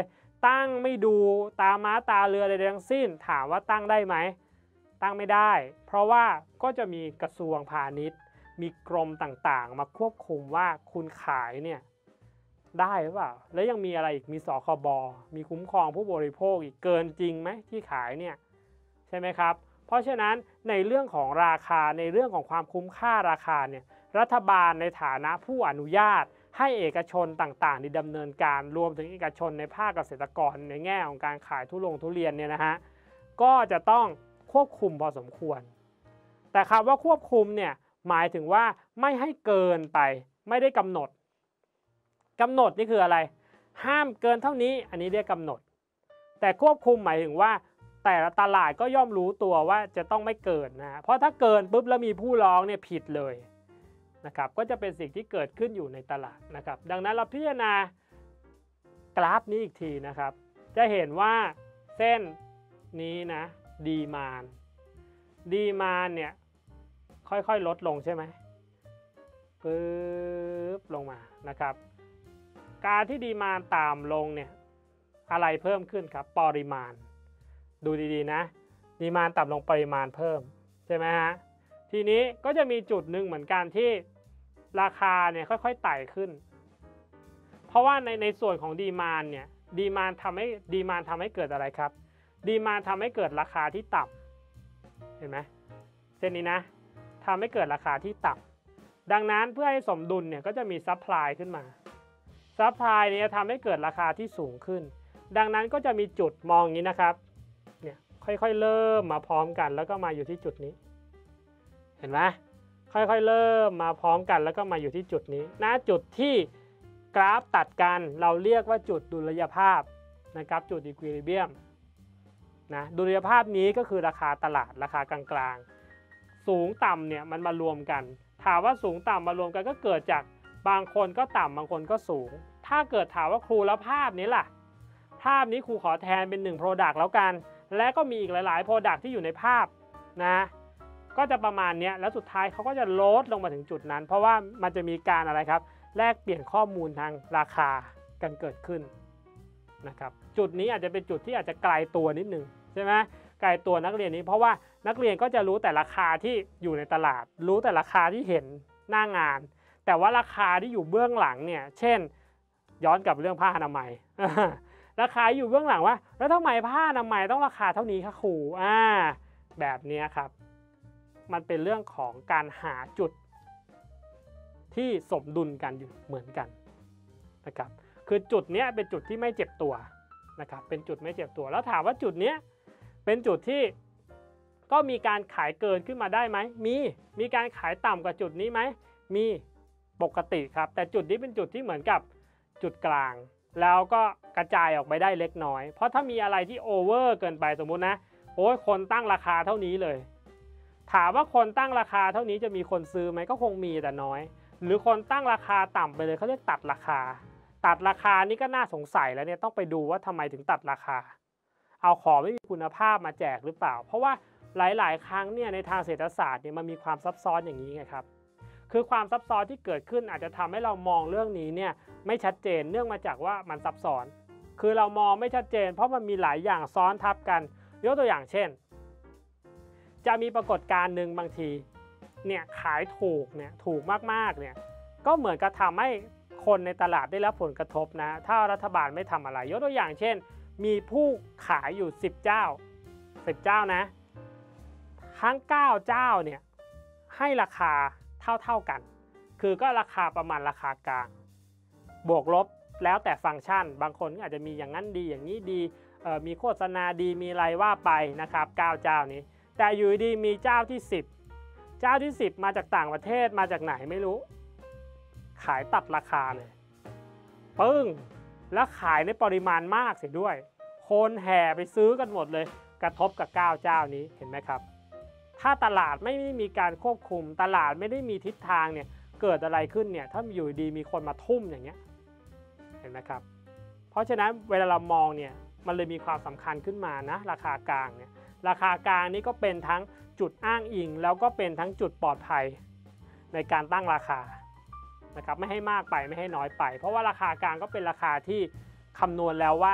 [SPEAKER 2] ตั้งไม่ดูตาม้าตาเรือใดๆทั้งสิ้นถามว่าตั้งได้ไหมตั้งไม่ได้เพราะว่าก็จะมีกระทรวงพาณิชย์มีกรมต่างๆมาควบคุมว่าคุณขายเนี่ยได้หรือเปล่าแล้วยังมีอะไรอีกมีสคบมีคุ้มครองผู้บริโภคอีกเกินจริงไหมที่ขายเนี่ยใช่ไหมครับเพราะฉะนั้นในเรื่องของราคาในเรื่องของความคุ้มค่าราคาเนี่ยรัฐบาลในฐานะผู้อนุญาตให้เอกชนต่างๆที่ดำเนินการรวมถึงเอกชนในภาคเกษตรกรในแง่ของการขายทุเรียนเนี่ยนะฮะก็จะต้องควบคุมพอสมควรแต่คำว่าควบคุมเนี่ยหมายถึงว่าไม่ให้เกินไปไม่ได้กำหนดนี่คืออะไรห้ามเกินเท่านี้อันนี้เรียกกำหนดแต่ควบคุมหมายถึงว่าแต่ละตลาดก็ย่อมรู้ตัวว่าจะต้องไม่เกินนะเพราะถ้าเกินปุ๊บแล้วมีผู้ร้องเนี่ยผิดเลยนะครับก็จะเป็นสิ่งที่เกิดขึ้นอยู่ในตลาดนะครับดังนั้นเราพิจารณากราฟนี้อีกทีนะครับจะเห็นว่าเส้นนี้นะดีมานเนี่ยค่อยๆลดลงใช่ไหมปึ๊บลงมานะครับการที่ดีมานต่ำลงเนี่ยอะไรเพิ่มขึ้นครับปริมาณดูดีๆนะดีมานต่ำลงปริมาณเพิ่มใช่ไหมฮะทีนี้ก็จะมีจุดหนึ่งเหมือนกันที่ราคาเนี่ยค่อยๆไต่ขึ้นเพราะว่าในส่วนของดีมานเนี่ยดีมานทำให้เกิดอะไรครับดีมานทำให้เกิดราคาที่ต่ำเห็นไหมเส้นนี้นะทำให้เกิดราคาที่ต่ำดังนั้นเพื่อให้สมดุลเนี่ยก็จะมีซัพพลายขึ้นมาซัพพลายเนี่ยทำให้เกิดราคาที่สูงขึ้นดังนั้นก็จะมีจุดมองอย่างนี้นะครับเนี่ยค่อยๆเริ่มมาพร้อมกันแล้วก็มาอยู่ที่จุดนี้เห็นไหมค่อยๆเริ่มมาพร้อมกันแล้วก็มาอยู่ที่จุดนี้ณจุดที่กราฟตัดกันเราเรียกว่าจุดดุลยภาพนะครับจุดอีควิลิเบียมนะดุลยภาพนี้ก็คือราคาตลาดราคากลางๆสูงต่ำเนี่ยมันมารวมกันถามว่าสูงต่ำมารวมกันก็เกิดจากบางคนก็ต่ำบางคนก็สูงถ้าเกิดถามว่าครูแล้วภาพนี้ล่ะภาพนี้ครูขอแทนเป็น1 Product แล้วกันและก็มีอีกหลายๆ Product ที่อยู่ในภาพนะก็จะประมาณนี้แล้วสุดท้ายเขาก็จะลดลงมาถึงจุดนั้นเพราะว่ามันจะมีการอะไรครับแลกเปลี่ยนข้อมูลทางราคากันเกิดขึ้นนะครับจุดนี้อาจจะเป็นจุดที่อาจจะไกลตัวนิดนึงใช่ไหมไกลตัวนักเรียนนี้เพราะว่านักเรียนก็จะรู้แต่ราคาที่อยู่ในตลาดรู้แต่ราคาที่เห็นหน้างานแต่ว่าราคาที่อยู่เบื้องหลังเนี่ยเช่นย้อนกลับเรื่องผ้าอนามัย ราคาอยู่เบื้องหลังว่าแล้วทำไมผ้าอนามัยต้องราคาเท่านี้คะครูแบบนี้ครับมันเป็นเรื่องของการหาจุดที่สมดุลกันอยู่เหมือนกันนะครับคือจุดนี้เป็นจุดที่ไม่เจ็บตัวนะครับเป็นจุดไม่เจ็บตัวแล้วถามว่าจุดนี้เป็นจุดที่ก็มีการขายเกินขึ้นมาได้ไหมมีการขายต่ำกว่าจุดนี้ไหมมีปกติครับแต่จุดนี้เป็นจุดที่เหมือนกับจุดกลางแล้วก็กระจายออกไปได้เล็กน้อยเพราะถ้ามีอะไรที่โอเวอร์เกินไปสมมุตินะโอ้ยคนตั้งราคาเท่านี้เลยถามว่าคนตั้งราคาเท่านี้จะมีคนซื้อไหมก็คงมีแต่น้อยหรือคนตั้งราคาต่ำไปเลยเขาเรียกตัดราคานี่ก็น่าสงสัยแล้วเนี่ยต้องไปดูว่าทำไมถึงตัดราคาเอาของไม่มีคุณภาพมาแจกหรือเปล่าเพราะว่าหลายๆครั้งเนี่ยในทางเศรษฐศาสตร์เนี่ยมันมีความซับซ้อนอย่างนี้ไงครับคือความซับซ้อนที่เกิดขึ้นอาจจะทำให้เรามองเรื่องนี้เนี่ยไม่ชัดเจนเนื่องมาจากว่ามันซับซ้อนคือเรามองไม่ชัดเจนเพราะมันมีหลายอย่างซ้อนทับกันยกตัวอย่างเช่นจะมีปรากฏการณ์หนึ่งบางทีเนี่ยขายถูกเนี่ยถูกมากๆเนี่ยก็เหมือนกับทำให้คนในตลาดได้รับผลกระทบนะถ้ารัฐบาลไม่ทำอะไรยกตัวอย่างเช่นมีผู้ขายอยู่10 เจ้านะทั้ง9 เจ้าเนี่ยให้ราคาเท่ากันคือก็ราคาประมาณราคากลางบวกลบแล้วแต่ฟังก์ชันบางคนอาจจะมีอย่างนั้นดีอย่างนี้ดีมีโฆษณาดีมีอะไรว่าไปนะครับ9 เจ้านี้แต่อยู่ดีมีเจ้าที่10มาจากต่างประเทศมาจากไหนไม่รู้ขายตัดราคาเลยปึ้งแล้วขายในปริมาณมากเสียด้วยคนแห่ไปซื้อกันหมดเลยกระทบกับ9 เจ้านี้เห็นไหมครับถ้าตลาดไม่มีการควบคุมตลาดไม่ได้มีทิศทางเนี่ยเกิดอะไรขึ้นเนี่ยถ้าอยู่ดีมีคนมาทุ่มอย่างเงี้ยเห็นไหมครับเพราะฉะนั้นเวลาเรามองเนี่ยมันเลยมีความสำคัญขึ้นมานะราคากลางเนี่ยราคากลางนี้ก็เป็นทั้งจุดอ้างอิงแล้วก็เป็นทั้งจุดปลอดภัยในการตั้งราคานะครับไม่ให้มากไปไม่ให้น้อยไปเพราะว่าราคากลางก็เป็นราคาที่คำนวณแล้วว่า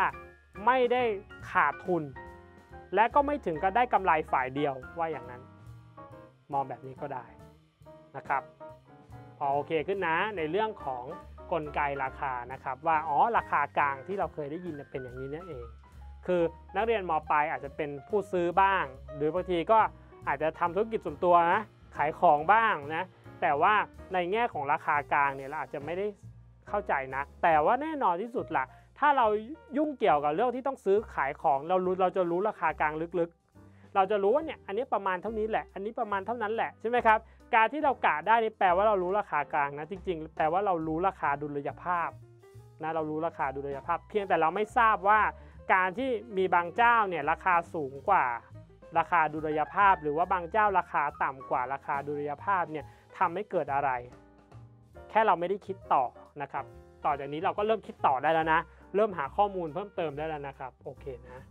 [SPEAKER 2] ไม่ได้ขาดทุนและก็ไม่ถึงกับได้กำไรฝ่ายเดียวว่าอย่างนั้นมองแบบนี้ก็ได้นะครับพอโอเคขึ้นนะในเรื่องของกลไกราคานะครับว่าราคากลางที่เราเคยได้ยินเป็นอย่างนี้นั่นเองคือนักเรียนม.ปลายอาจจะเป็นผู้ซื้อบ้างหรือบางทีก็อาจจะทำธุรกิจส่วนตัวนะขายของบ้างนะแต่ว่าในแง่ของราคากลางเนี่ยเราอาจจะไม่ได้เข้าใจนะแต่ว่าแน่นอนที่สุดล่ะถ้าเรายุ่งเกี่ยวกับเรื่องที่ต้องซื้อขายของเราจะรู้ราคากลางลึกๆเราจะรู้ว่าเนี่ยอันนี้ประมาณเท่านี้แหละอันนี้ประมาณเท่านั้นแหละใช่ไหมครับการที่เรากะได้นี่แปลว่าเรารู้ราคากลางนะจริงๆแปลว่าเรารู้ราคาดุลยภาพนะเรารู้ราคาดุลยภาพเพียงแต่เราไม่ทราบว่าการที่มีบางเจ้าเนี่ยราคาสูงกว่าราคาดุลยภาพหรือว่าบางเจ้าราคาต่ำกว่าราคาดุลยภาพเนี่ยทำให้เกิดอะไรแค่เราไม่ได้คิดต่อนะครับต่อจากนี้เราก็เริ่มคิดต่อได้แล้วนะเริ่มหาข้อมูลเพิ่มเติมได้แล้วนะครับโอเคนะ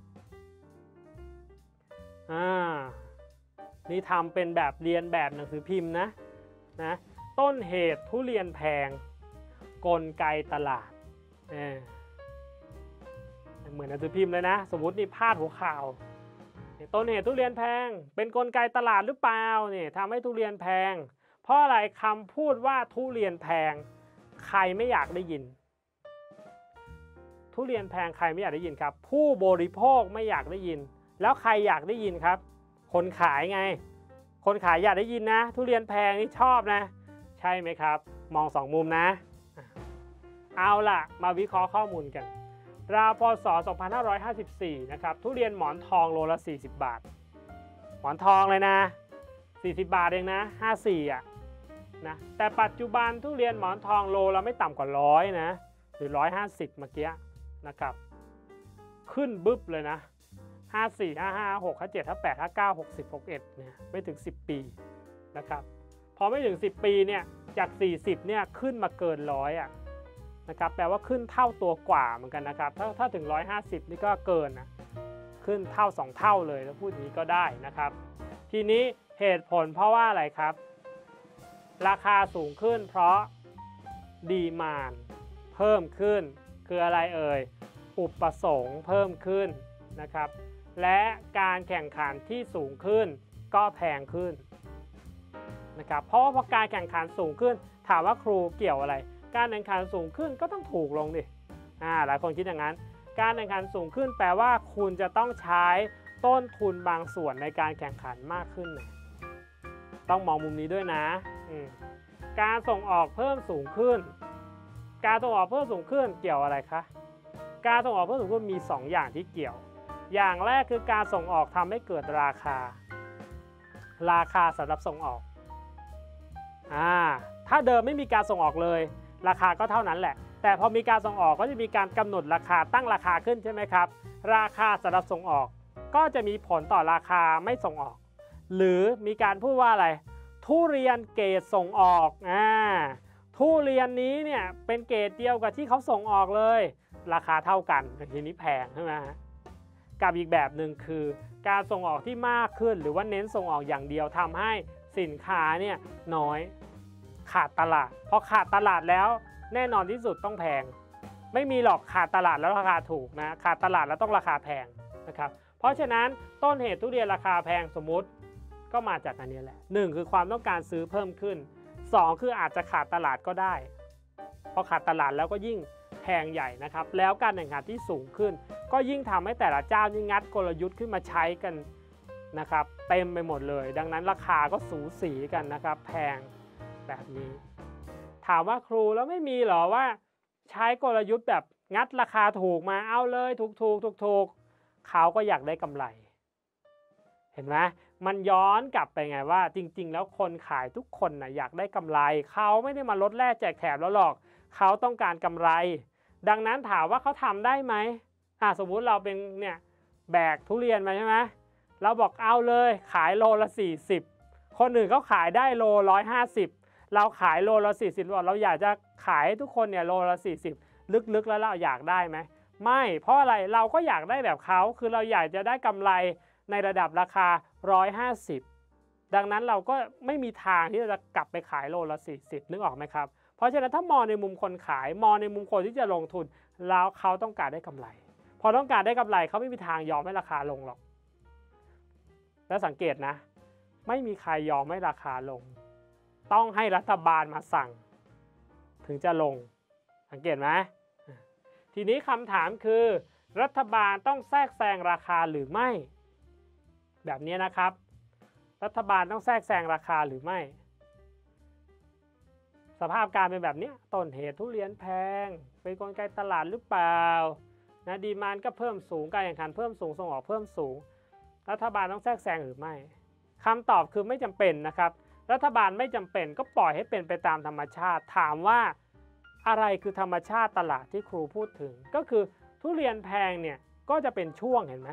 [SPEAKER 2] นี่ทำเป็นแบบเรียนแบบหนังสือพิมพ์นะต้นเหตุทุเรียนแพงกลไกตลาดเหมือนหนังสือพิมพ์เลยนะสมมตินี่พาดหัวข่าวต้นเหตุทุเรียนแพงเป็นกลไกตลาดหรือเปล่าเนี่ยทำให้ทุเรียนแพงเพราะอะไรคำพูดว่าทุเรียนแพงใครไม่อยากได้ยินทุเรียนแพงใครไม่อยากได้ยินครับผู้บริโภคไม่อยากได้ยินแล้วใครอยากได้ยินครับคนขายไงคนขายอยากได้ยินนะทุเรียนแพงนี่ชอบนะใช่ไหมครับมองสองมุมนะเอาล่ะมาวิเคราะห์ข้อมูลกันราวพ.ศ. 2554นะครับทุเรียนหมอนทองโลละ40 บาทหมอนทองเลยนะ40 บาทเองนะ54อ่ะนะแต่ปัจจุบันทุเรียนหมอนทองโลละไม่ต่ำกว่า100นะหรือ150เมื่อกี้นะครับขึ้นบึ๊บเลยนะ54 55 56 57 58 59 60 61เนี่ยไม่ถึง10 ปีนะครับพอไม่ถึง10 ปีเนี่ยจาก40เนี่ยขึ้นมาเกิน100อ่ะนะครับแปลว่าขึ้นเท่าตัวกว่าเหมือนกันนะครับถ้าถึง150นี่ก็เกินนะขึ้นเท่า2 เท่าเลยแล้วพูดอย่างนี้ก็ได้นะครับทีนี้เหตุผลเพราะว่าอะไรครับราคาสูงขึ้นเพราะดีมานด์เพิ่มขึ้นคืออะไรเอ่ยอุปสงค์เพิ่มขึ้นนะครับและการแข่งขันที่สูงขึ้นก็แพงขึ้นนะครับเพราะว่าพอการแข่งขันสูงขึ้นถามว่าครูเกี่ยวอะไรการแข่งขันสูงขึ้นก็ต้องถูกลงดิหลายคนคิดอย่างนั้นการแข่งขันสูงขึ้นแปลว่าคุณจะต้องใช้ต้นทุนบางส่วนในการแข่งขันมากขึ้นนะต้องมองมุมนี้ด้วยนะการส่งออกเพิ่มสูงขึ้นการส่งออกเพิ่มสูงขึ้นเกี่ยวอะไรคะการส่งออกเพิ่มสูงขึ้นมี2 อย่างที่เกี่ยวอย่างแรกคือการส่งออกทำให้เกิดราคาสำหรับส่งออกถ้าเดิมไม่มีการส่งออกเลยราคาก็เท่านั้นแหละแต่พอมีการส่งออกก็จะมีการกำหนดราคาตั้งราคาขึ้นใช่ไหมครับราคาสำหรับส่งออกก็จะมีผลต่อราคาไม่ส่งออกหรือมีการพูดว่าอะไรทุเรียนเกรดส่งออกทุเรียนนี้เนี่ยเป็นเกรดเดียวกับที่เขาส่งออกเลยราคาเท่ากันทีนี้แพงใช่ไหมกับอีกแบบหนึ่งคือการส่งออกที่มากขึ้นหรือว่าเน้นส่งออกอย่างเดียวทำให้สินค้าเนี่ยน้อยขาดตลาดพอขาดตลาดแล้วแน่นอนที่สุดต้องแพงไม่มีหรอกขาดตลาดแล้วราคาถูกนะขาดตลาดแล้วต้องราคาแพงนะครับเพราะฉะนั้นต้นเหตุทุเรียนราคาแพงสมมุติก็มาจากอันนี้แหละ1คือความต้องการซื้อเพิ่มขึ้น2คืออาจจะขาดตลาดก็ได้พอขาดตลาดแล้วก็ยิ่งแพงใหญ่นะครับแล้วการแข่งขันที่สูงขึ้นก็ยิ่งทำให้แต่ละเจ้านี่งัดกลยุทธ์ขึ้นมาใช้กันนะครับเต็มไปหมดเลยดังนั้นราคาก็สูสีกันนะครับแพงแบบนี้ถามว่าครูแล้วไม่มีหรอว่าใช้กลยุทธ์แบบงัดราคาถูกมาเอาเลยถูกเขาก็อยากได้กำไรเห็นไหมมันย้อนกลับไปไงว่าจริงๆแล้วคนขายทุกคนนะอยากได้กำไรเขาไม่ได้มาลดแลกแจกแถมแล้วหรอกเขาต้องการกำไรดังนั้นถามว่าเขาทำได้ไหมสมมุติเราเป็นเนี่ยแบกทุเรียนมาใช่ไหมเราบอกเอาเลยขายโลละ40คนอื่นเขาขายได้โล150เราขายโลละ40เราอยากจะขายให้ทุกคนเนี่ยโลละ40ลึกๆแล้วเราอยากได้ไหมไม่เพราะอะไรเราก็อยากได้แบบเขาคือเราอยากจะได้กำไรในระดับราคา150ดังนั้นเราก็ไม่มีทางที่จะกลับไปขายโลละ40นึกออกไหมครับเพราะฉะนั้นถ้ามองในมุมคนขายมองในมุมคนที่จะลงทุนแล้วเขาต้องการได้กำไรพอต้องการได้กำไรเขาไม่มีทางยอมให้ราคาลงหรอกแล้วสังเกตนะไม่มีใครยอมให้ราคาลงต้องให้รัฐบาลมาสั่งถึงจะลงสังเกตไหมทีนี้คำถามคือรัฐบาลต้องแทรกแซงราคาหรือไม่แบบนี้นะครับรัฐบาลต้องแทรกแซงราคาหรือไม่สภาพการเป็นแบบนี้ต้นเหตุทุเรียนแพงเป็นกลไกตลาดหรือเปล่านะดีมานด์ก็เพิ่มสูงการแข่งขันเพิ่มสูงส่งออกเพิ่มสูงรัฐบาลต้องแทรกแซงหรือไม่คำตอบคือไม่จำเป็นนะครับรัฐบาลไม่จำเป็นก็ปล่อยให้เป็นไปตามธรรมชาติถามว่าอะไรคือธรรมชาติตลาดที่ครูพูดถึงก็คือทุเรียนแพงเนี่ยก็จะเป็นช่วงเห็นไหม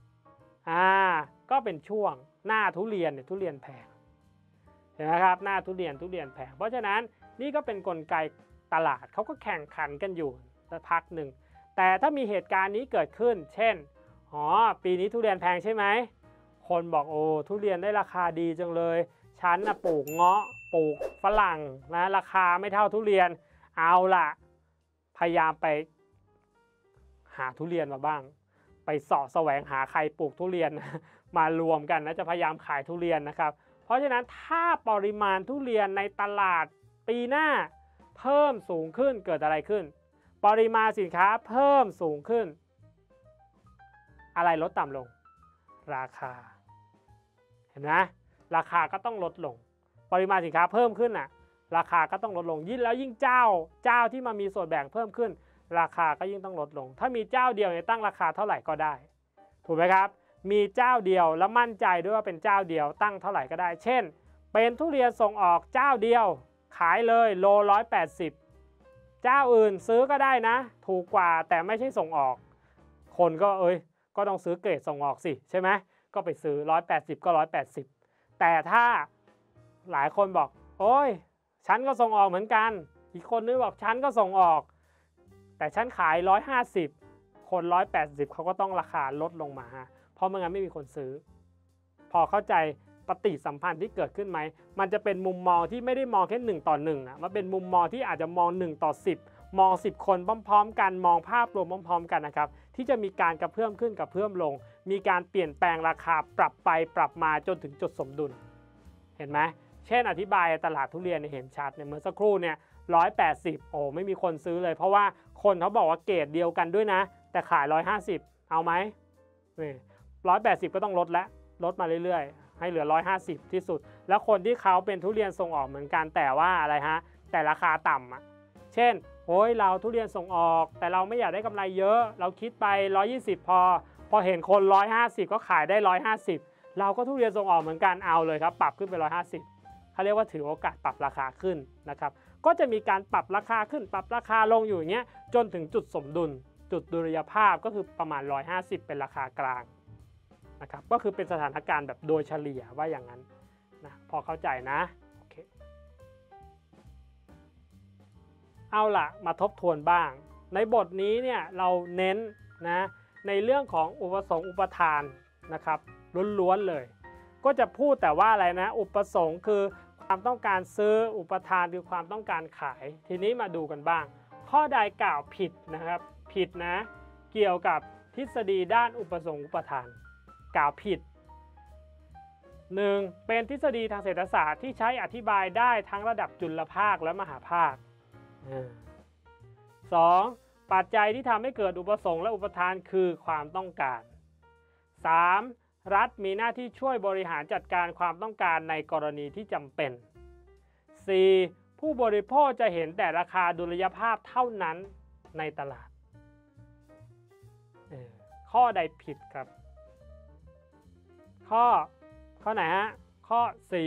[SPEAKER 2] ก็เป็นช่วงหน้าทุเรียนเนี่ยทุเรียนแพงเห็นไหมครับหน้าทุเรียนแพงเพราะฉะนั้นนี่ก็เป็นกลไกตลาดเขาก็แข่งขันกันอยู่สักพักหนึ่งแต่ถ้ามีเหตุการณ์นี้เกิดขึ้นเช่นปีนี้ทุเรียนแพงใช่ไหมคนบอกโอ้ทุเรียนได้ราคาดีจังเลยฉันปลูกเงาะปลูกฝรั่งนะราคาไม่เท่าทุเรียนเอาล่ะพยายามไปหาทุเรียนมาบ้างไปเสาะแสวงหาใครปลูกทุเรียนมารวมกันนะจะพยายามขายทุเรียนนะครับเพราะฉะนั้นถ้าปริมาณทุเรียนในตลาดปีหน้าเพิ่มสูงขึ้นเกิดอะไรขึ้นปริมาณสินค้าเพิ่มสูงขึ้นอะไรลดต่ำลงราคาเห็นไหมราคาก็ต้องลดลงปริมาณสินค้าเพิ่มขึ้นราคาก็ต้องลดลงยิ่งเจ้าที่มามีส่วนแบ่งเพิ่มขึ้นราคาก็ยิ่งต้องลดลงถ้ามีเจ้าเดียวเนี่ยตั้งราคาเท่าไหร่ก็ได้ถูกไหมครับมีเจ้าเดียวแล้วมั่นใจด้วยว่าเป็นเจ้าเดียวตั้งเท่าไหร่ก็ได้เช่นเป็นทุเรียนส่งออกเจ้าเดียวขายเลยโล180เจ้าอื่นซื้อก็ได้นะถูกกว่าแต่ไม่ใช่ส่งออกคนก็ต้องซื้อเกรดส่งออกสิใช่ไหมก็ไปซื้อ180ก็180แต่ถ้าหลายคนบอกโอ้ยฉันก็ส่งออกเหมือนกันอีกคนนึงบอกฉันก็ส่งออกแต่ฉันขาย150คน180เขาก็ต้องราคาลดลงมาเพราะไม่งั้นไม่มีคนซื้อพอเข้าใจปฏิสัมพันธ์ที่เกิดขึ้นไหมมันจะเป็นมุมมองที่ไม่ได้มองแค่1 ต่อ 1มันเป็นมุมมองที่อาจจะมอง1 ต่อ 10มอง10 คนพร้อมๆกันมองภาพรวมพร้อมๆกันนะครับที่จะมีการกระเพื่อมขึ้นกระเพื่อมลงมีการเปลี่ยนแปลงราคาปรับไปปรับมาจนถึงจุดสมดุลเห็นไหมเช่นอธิบายตลาดทุเรียนเห็นชัดเมื่อสักครู่เนี่ย180ไม่มีคนซื้อเลยเพราะว่าคนเขาบอกว่าเกรดเดียวกันด้วยนะแต่ขาย150เอาไหม180ก็ต้องลดมาเรื่อยๆให้เหลือ150ที่สุดแล้วคนที่เขาเป็นทุเรียนส่งออกเหมือนกันแต่ว่าอะไรแต่ราคาต่ำเช่นเราทุเรียนส่งออกแต่เราไม่อยากได้กำไรเยอะเราคิดไป120พอเห็นคน150ก็ขายได้150เราก็ทุเรียนส่งออกเหมือนกันเอาเลยครับปรับขึ้นไป150เขาเรียกว่าถือโอกาสปรับราคาขึ้นนะครับก็จะมีการปรับราคาขึ้นปรับราคาลงอยู่อย่างเงี้ยจนถึงจุดสมดุลจุดดุลยภาพก็คือประมาณ150เป็นราคากลางนะครับก็คือเป็นสถานการณ์แบบโดยเฉลี่ยว่าอย่างนั้นนะพอเข้าใจนะโอเคเอาล่ะมาทบทวนบ้างในบทนี้เนี่ยเราเน้นนะในเรื่องของอุปสงค์อุปทานนะครับล้วนๆเลยก็จะพูดแต่ว่าอะไรนะอุปสงค์คือความต้องการซื้ออุปทานคือความต้องการขายทีนี้มาดูกันบ้างข้อใดกล่าวผิดนะครับผิดนะเกี่ยวกับทฤษฎีด้านอุปสงค์อุปทานกล่าวผิด 1. เป็นทฤษฎีทางเศรษฐศาสตร์ที่ใช้อธิบายได้ทั้งระดับจุลภาคและมหาภาค 2. ปัจจัยที่ทำให้เกิดอุปสงค์และอุปทานคือความต้องการ 3. รัฐมีหน้าที่ช่วยบริหารจัดการความต้องการในกรณีที่จำเป็น 4. ผู้บริโภคจะเห็นแต่ราคาดุลยภาพเท่านั้นในตลาดข้อใดผิดครับข้อไหนข้อ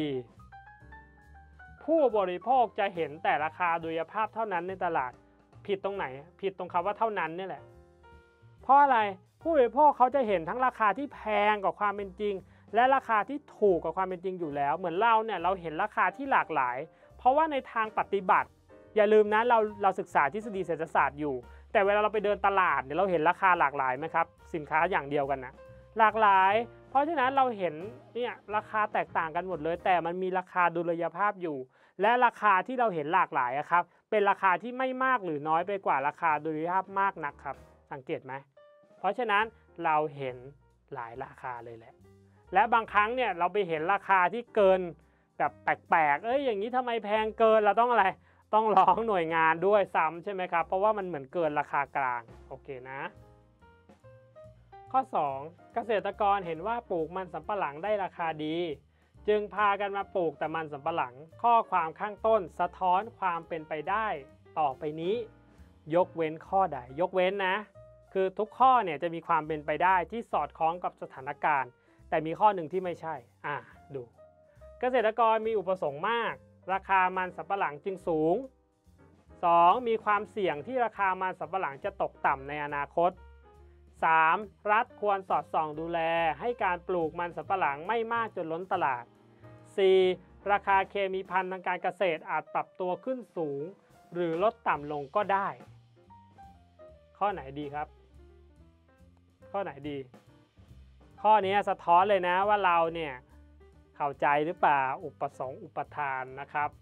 [SPEAKER 2] 4. ผู้บริโภคจะเห็นแต่ราคาดุลยภาพเท่านั้นในตลาดผิดตรงไหนผิดตรงคำว่าเท่านั้นนี่แหละเพราะอะไรผู้บริโภคเขาจะเห็นทั้งราคาที่แพงกว่าความเป็นจริงและราคาที่ถูกกว่าความเป็นจริงอยู่แล้วเหมือนเราเห็นราคาที่หลากหลายเพราะว่าในทางปฏิบัติอย่าลืมนะเราศึกษาทฤษฎีเศรษฐศาสตร์อยู่แต่เวลาเราไปเดินตลาดเนี่ยเราเห็นราคาหลากหลายไหมครับสินค้าอย่างเดียวกันนะหลากหลายเพราะฉะนั้นเราเห็นเนี่ยราคาแตกต่างกันหมดเลยแต่มันมีราคาดุลยภาพอยู่และราคาที่เราเห็นหลากหลายครับเป็นราคาที่ไม่มากหรือน้อยไปกว่าราคาดุลยภาพมากนักครับสังเกตไหมเพราะฉะนั้นเราเห็นหลายราคาเลยแหละและบางครั้งเนี่ยเราไปเห็นราคาที่เกินแบบแปลกๆอย่างนี้ทำไมแพงเกินเราต้องอะไรต้องร้องหน่วยงานด้วยซ้ำใช่ไหมครับเพราะว่ามันเหมือนเกินราคากลางโอเคนะข้อ 2 เกษตรกรเห็นว่าปลูกมันสำปะหลังได้ราคาดีจึงพากันมาปลูกแต่มันสำปะหลังข้อความข้างต้นสะท้อนความเป็นไปได้ต่อไปนี้ยกเว้นข้อใดยกเว้นนะคือทุกข้อเนี่ยจะมีความเป็นไปได้ที่สอดคล้องกับสถานการณ์แต่มีข้อหนึ่งที่ไม่ใช่ดูเกษตรกรมีอุปสงค์มากราคามันสำปะหลังจึงสูง 2. มีความเสี่ยงที่ราคามันสำปะหลังจะตกต่ำในอนาคต 3. รัฐควรสอดส่องดูแลให้การปลูกมันสำปะหลังไม่มากจนล้นตลาด 4. ราคาเคมีภัณฑ์ทางการเกษตรอาจปรับตัวขึ้นสูงหรือลดต่ำลงก็ได้ข้อไหนดีครับข้อไหนดีข้อนี้สะท้อนเลยนะว่าเราเนี่ยเข้าใจหรือเปล่าอุปสงค์อุปทานนะครับ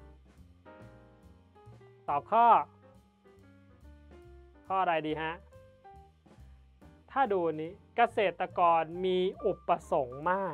[SPEAKER 2] ตอบข้ออะไรดีฮะถ้าดูนี้เกษตรกรมีอุปสงค์มาก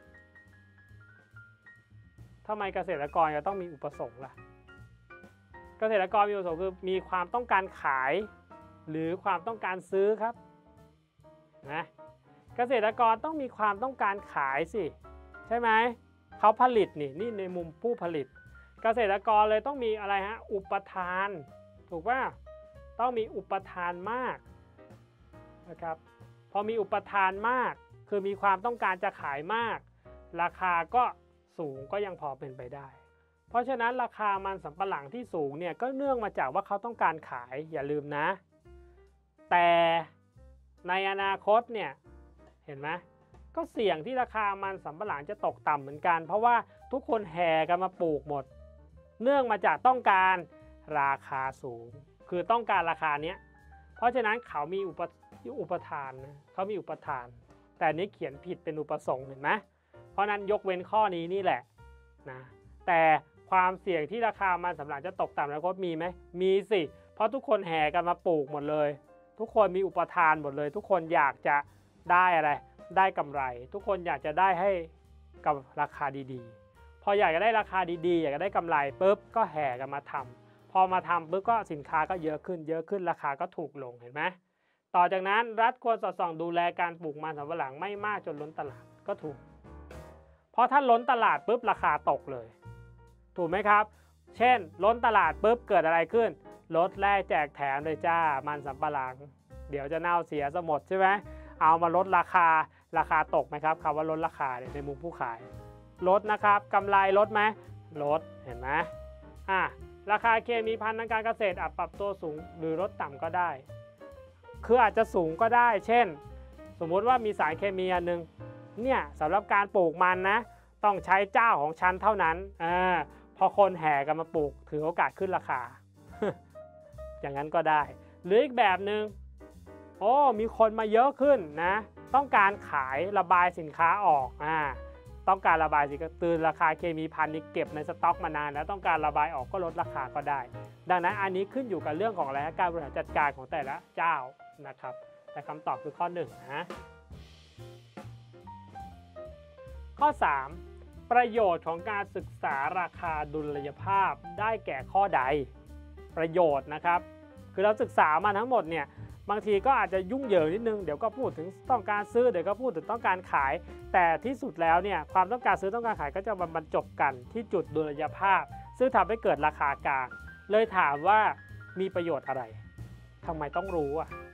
[SPEAKER 2] ทำไมเกษตรกรจะต้องมีอุปสงค์ล่ะเกษตรกรมีอุปสงค์คือมีความต้องการขายหรือความต้องการซื้อครับนะเกษตรกรต้องมีความต้องการขายสิใช่ไหมเขาผลิตนี่ในมุมผู้ผลิตเกษตรกรเลยต้องมีอะไรฮะอุปทานถูกป่ะต้องมีอุปทานมากนะครับพอมีอุปทานมากคือมีความต้องการจะขายมากราคาก็สูงก็ยังพอเป็นไปได้เพราะฉะนั้นราคามันสำปะหลังที่สูงเนี่ยก็เนื่องมาจากว่าเขาต้องการขายอย่าลืมนะแต่ในอนาคตเนี่ยเห็นไหมก็เสี่ยงที่ราคามันสำปะหลังจะตกต่ำเหมือนกันเพราะว่าทุกคนแห่กันมาปลูกหมดเนื่องมาจากต้องการราคาสูงคือต้องการราคาเนี้ยเพราะฉะนั้นเขามีอุปทานนะเขามีอุปทานแต่นี้เขียนผิดเป็นอุปสงค์เห็นไหมเพราะนั้นยกเว้นข้อนี้นี่แหละนะแต่ความเสี่ยงที่ราคามันสำปะหลังจะตกต่ำแล้วก็มีไหมมีสิเพราะทุกคนแห่กันมาปลูกหมดเลยทุกคนมีอุปทานหมดเลยทุกคนอยากจะได้อะไรได้กำไรทุกคนอยากจะได้ให้กับราคาดีๆพออยากจะได้ราคาดีๆอยากจะได้กำไรปุ๊บก็แห่กันมาทำพอมาทำปุ๊บก็สินค้าก็เยอะขึ้นราคาก็ถูกลงเห็นไหมต่อจากนั้นรัฐควรสอดส่องดูแลการปลูกมันสำปะหลังไม่มากจนล้นตลาดก็ถูกเพราะถ้าล้นตลาดปุ๊บราคาตกเลยถูกไหมครับเช่นล้นตลาดปุ๊บเกิดอะไรขึ้นลดแลกแจกแถมเลยจ้ามันสำปะหลังเดี๋ยวจะเน่าเสียซะหมดใช่ไหมเอามาลดราคาตกไหมครับคำว่าลดราคาในมุมผู้ขายลดนะครับกำไรลดไหมลดเห็นไหมราคาเคมีภัณฑ์ทางการเกษตรอาจปรับตัวสูงหรือลดต่ำก็ได้คืออาจจะสูงก็ได้เช่นสมมุติว่ามีสารเคมีอันนึงเนี่ยสำหรับการปลูกมันนะต้องใช้เจ้าของฉันเท่านั้นพอคนแห่กันมาปลูกถือโอกาสขึ้นราคา อย่างนั้นก็ได้หรืออีกแบบหนึ่งมีคนมาเยอะขึ้นนะต้องการขายระบายสินค้าออกต้องการระบายสินค้าตื่นราคาเคมีภัณฑ์นี่เก็บในสต็อกมานานแล้วต้องการระบายออกก็ลดราคาก็ได้ดังนั้นอันนี้ขึ้นอยู่กับเรื่องของอะไรการบริหารจัดการของแต่ละเจ้านะครับแต่คำตอบคือข้อ1นะข้อ 3ประโยชน์ของการศึกษาราคาดุลยภาพได้แก่ข้อใดประโยชน์นะครับคือเราศึกษามาทั้งหมดเนี่ยบางทีก็อาจจะยุ่งเหยิงนิดนึงเดี๋ยวก็พูดถึงต้องการซื้อเดี๋ยวก็พูดถึงต้องการขายแต่ที่สุดแล้วเนี่ยความต้องการซื้อต้องการขายก็จะบรรจบกันที่จุดดุลยภาพซึ่งทำให้เกิดราคากลางเลยถามว่ามีประโยชน์อะไรทำไมต้องรู้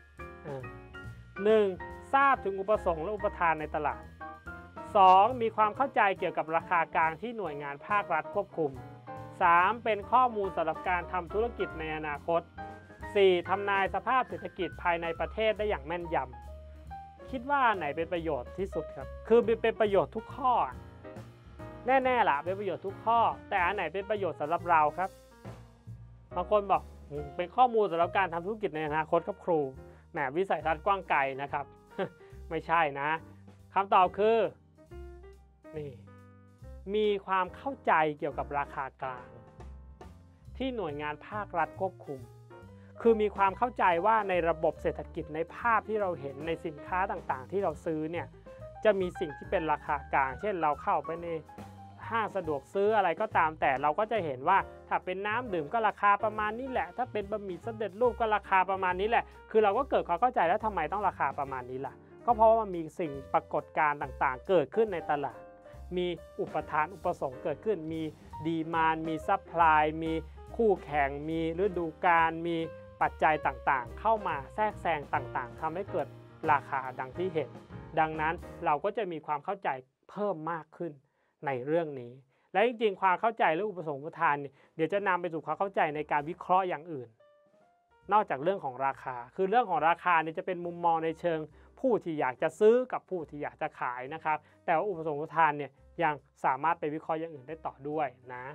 [SPEAKER 2] 1. ทราบถึงอุปสงค์และอุปทานในตลาด 2. มีความเข้าใจเกี่ยวกับราคากลางที่หน่วยงานภาครัฐควบคุม 3. เป็นข้อมูลสำหรับการทำธุรกิจในอนาคต 4. ทำนายสภาพเศรษฐกิจภายในประเทศได้อย่างแม่นยำคิดว่าไหนเป็นประโยชน์ที่สุดครับคือเป็นประโยชน์ทุกข้อแน่ๆล่ะเป็นประโยชน์ทุกข้อแต่อันไหนเป็นประโยชน์สำหรับเราครับบางคนบอกเป็นข้อมูลสำหรับการทำธุรกิจในอนาคตครับครูแหมวิสัยทัศน์กว้างไกลนะครับ ไม่ใช่นะคำตอบคือนี่มีความเข้าใจเกี่ยวกับราคากลางที่หน่วยงานภาครัฐควบคุมคือมีความเข้าใจว่าในระบบเศรษฐกิจในภาพที่เราเห็นในสินค้าต่างๆที่เราซื้อเนี่ยจะมีสิ่งที่เป็นราคากลางเช่นเราเข้าไปในห้างสะดวกซื้ออะไรก็ตามแต่เราก็จะเห็นว่าถ้าเป็นน้ำดื่มก็ราคาประมาณนี้แหละถ้าเป็นบะหมี่สำเร็จรูปก็ราคาประมาณนี้แหละคือเราก็เกิดความเข้าใจแล้วทำไมต้องราคาประมาณนี้ล่ะก็เพราะว่ามันมีสิ่งปรากฏการณ์ต่างๆเกิดขึ้นในตลาดมีอุปทานอุปสงค์เกิดขึ้นมีดีมานด์มีซัพพลายมีคู่แข่งมีฤดูกาลมีปัจจัยต่างๆเข้ามาแทรกแซงต่างๆทำให้เกิดราคาดังที่เห็นดังนั้นเราก็จะมีความเข้าใจเพิ่มมากขึ้นในเรื่องนี้และจริงๆความเข้าใจเรื่องอุปสงค์อุปทานเนี่ยเดี๋ยวจะนำไปสู่ความเข้าใจในการวิเคราะห์อย่างอื่นนอกจากเรื่องของราคาคือเรื่องของราคาเนี่ยจะเป็นมุมมองในเชิงผู้ที่อยากจะซื้อกับผู้ที่อยากจะขายนะครับแต่ว่าอุปสงค์อุปทานเนี่ยยังสามารถไปวิเคราะห์อย่างอื่นได้ต่อด้วยนะ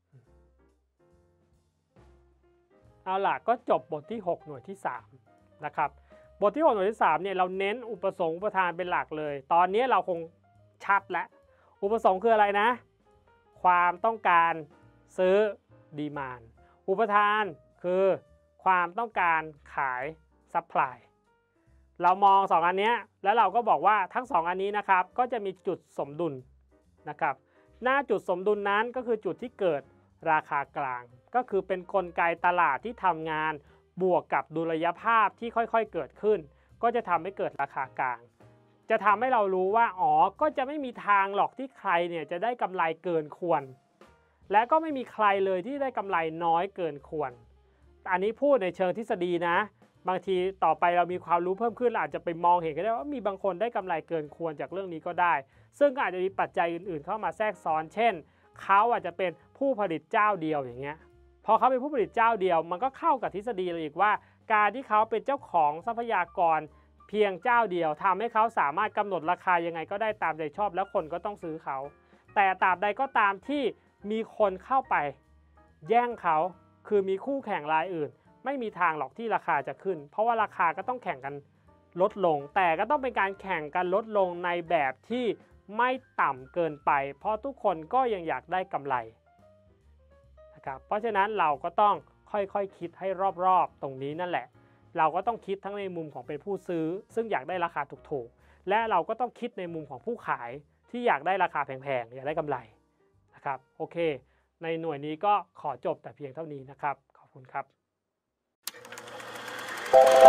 [SPEAKER 2] เอาล่ะก็จบบทที่6หน่วยที่3นะครับบทที่6หน่วยที่3เนี่ยเราเน้นอุปสงค์อุปทานเป็นหลักเลยตอนนี้เราคงชัดแล้วอุปสงค์คืออะไรนะความต้องการซื้อดีมานด์อุปทานคือความต้องการขายซัพพลายเรามอง2อันนี้แล้วเราก็บอกว่าทั้ง2อันนี้นะครับก็จะมีจุดสมดุลนะครับหน้าจุดสมดุลนั้นก็คือจุดที่เกิดราคากลางก็คือเป็นกลไกตลาดที่ทำงานบวกกับดุลยภาพที่ค่อยๆเกิดขึ้นก็จะทำให้เกิดราคากลางจะทำให้เรารู้ว่าอ๋อก็จะไม่มีทางหรอกที่ใครเนี่ยจะได้กำไรเกินควรและก็ไม่มีใครเลยที่ได้กำไรน้อยเกินควรอันนี้พูดในเชิงทฤษฎีนะบางทีต่อไปเรามีความรู้เพิ่มขึ้นเราอาจจะไปมองเห็นก็ได้ว่ามีบางคนได้กำไรเกินควรจากเรื่องนี้ก็ได้ซึ่งอาจจะมีปัจจัยอื่นๆเข้ามาแทรกซ้อนเช่นเขาอาจจะเป็นผู้ผลิตเจ้าเดียวอย่างเงี้ยพอเขาเป็นผู้ผลิตเจ้าเดียวมันก็เข้ากับทฤษฎีเลยอีกว่าการที่เขาเป็นเจ้าของทรัพยากรเพียงเจ้าเดียวทำให้เขาสามารถกำหนดราคายังไงก็ได้ตามใจชอบแล้วคนก็ต้องซื้อเขาแต่ตราบใดก็ตามที่มีคนเข้าไปแย่งเขาคือมีคู่แข่งรายอื่นไม่มีทางหรอกที่ราคาจะขึ้นเพราะว่าราคาก็ต้องแข่งกันลดลงแต่ก็ต้องเป็นการแข่งกันลดลงในแบบที่ไม่ต่ำเกินไปเพราะทุกคนก็ยังอยากได้กำไรนะครับเพราะฉะนั้นเราก็ต้องค่อยๆคิดให้รอบๆตรงนี้นั่นแหละเราก็ต้องคิดทั้งในมุมของเป็นผู้ซื้อซึ่งอยากได้ราคาถูกๆและเราก็ต้องคิดในมุมของผู้ขายที่อยากได้ราคาแพงๆอยากได้กำไรนะครับโอเคในหน่วยนี้ก็ขอจบแต่เพียงเท่านี้นะครับขอบคุณครับ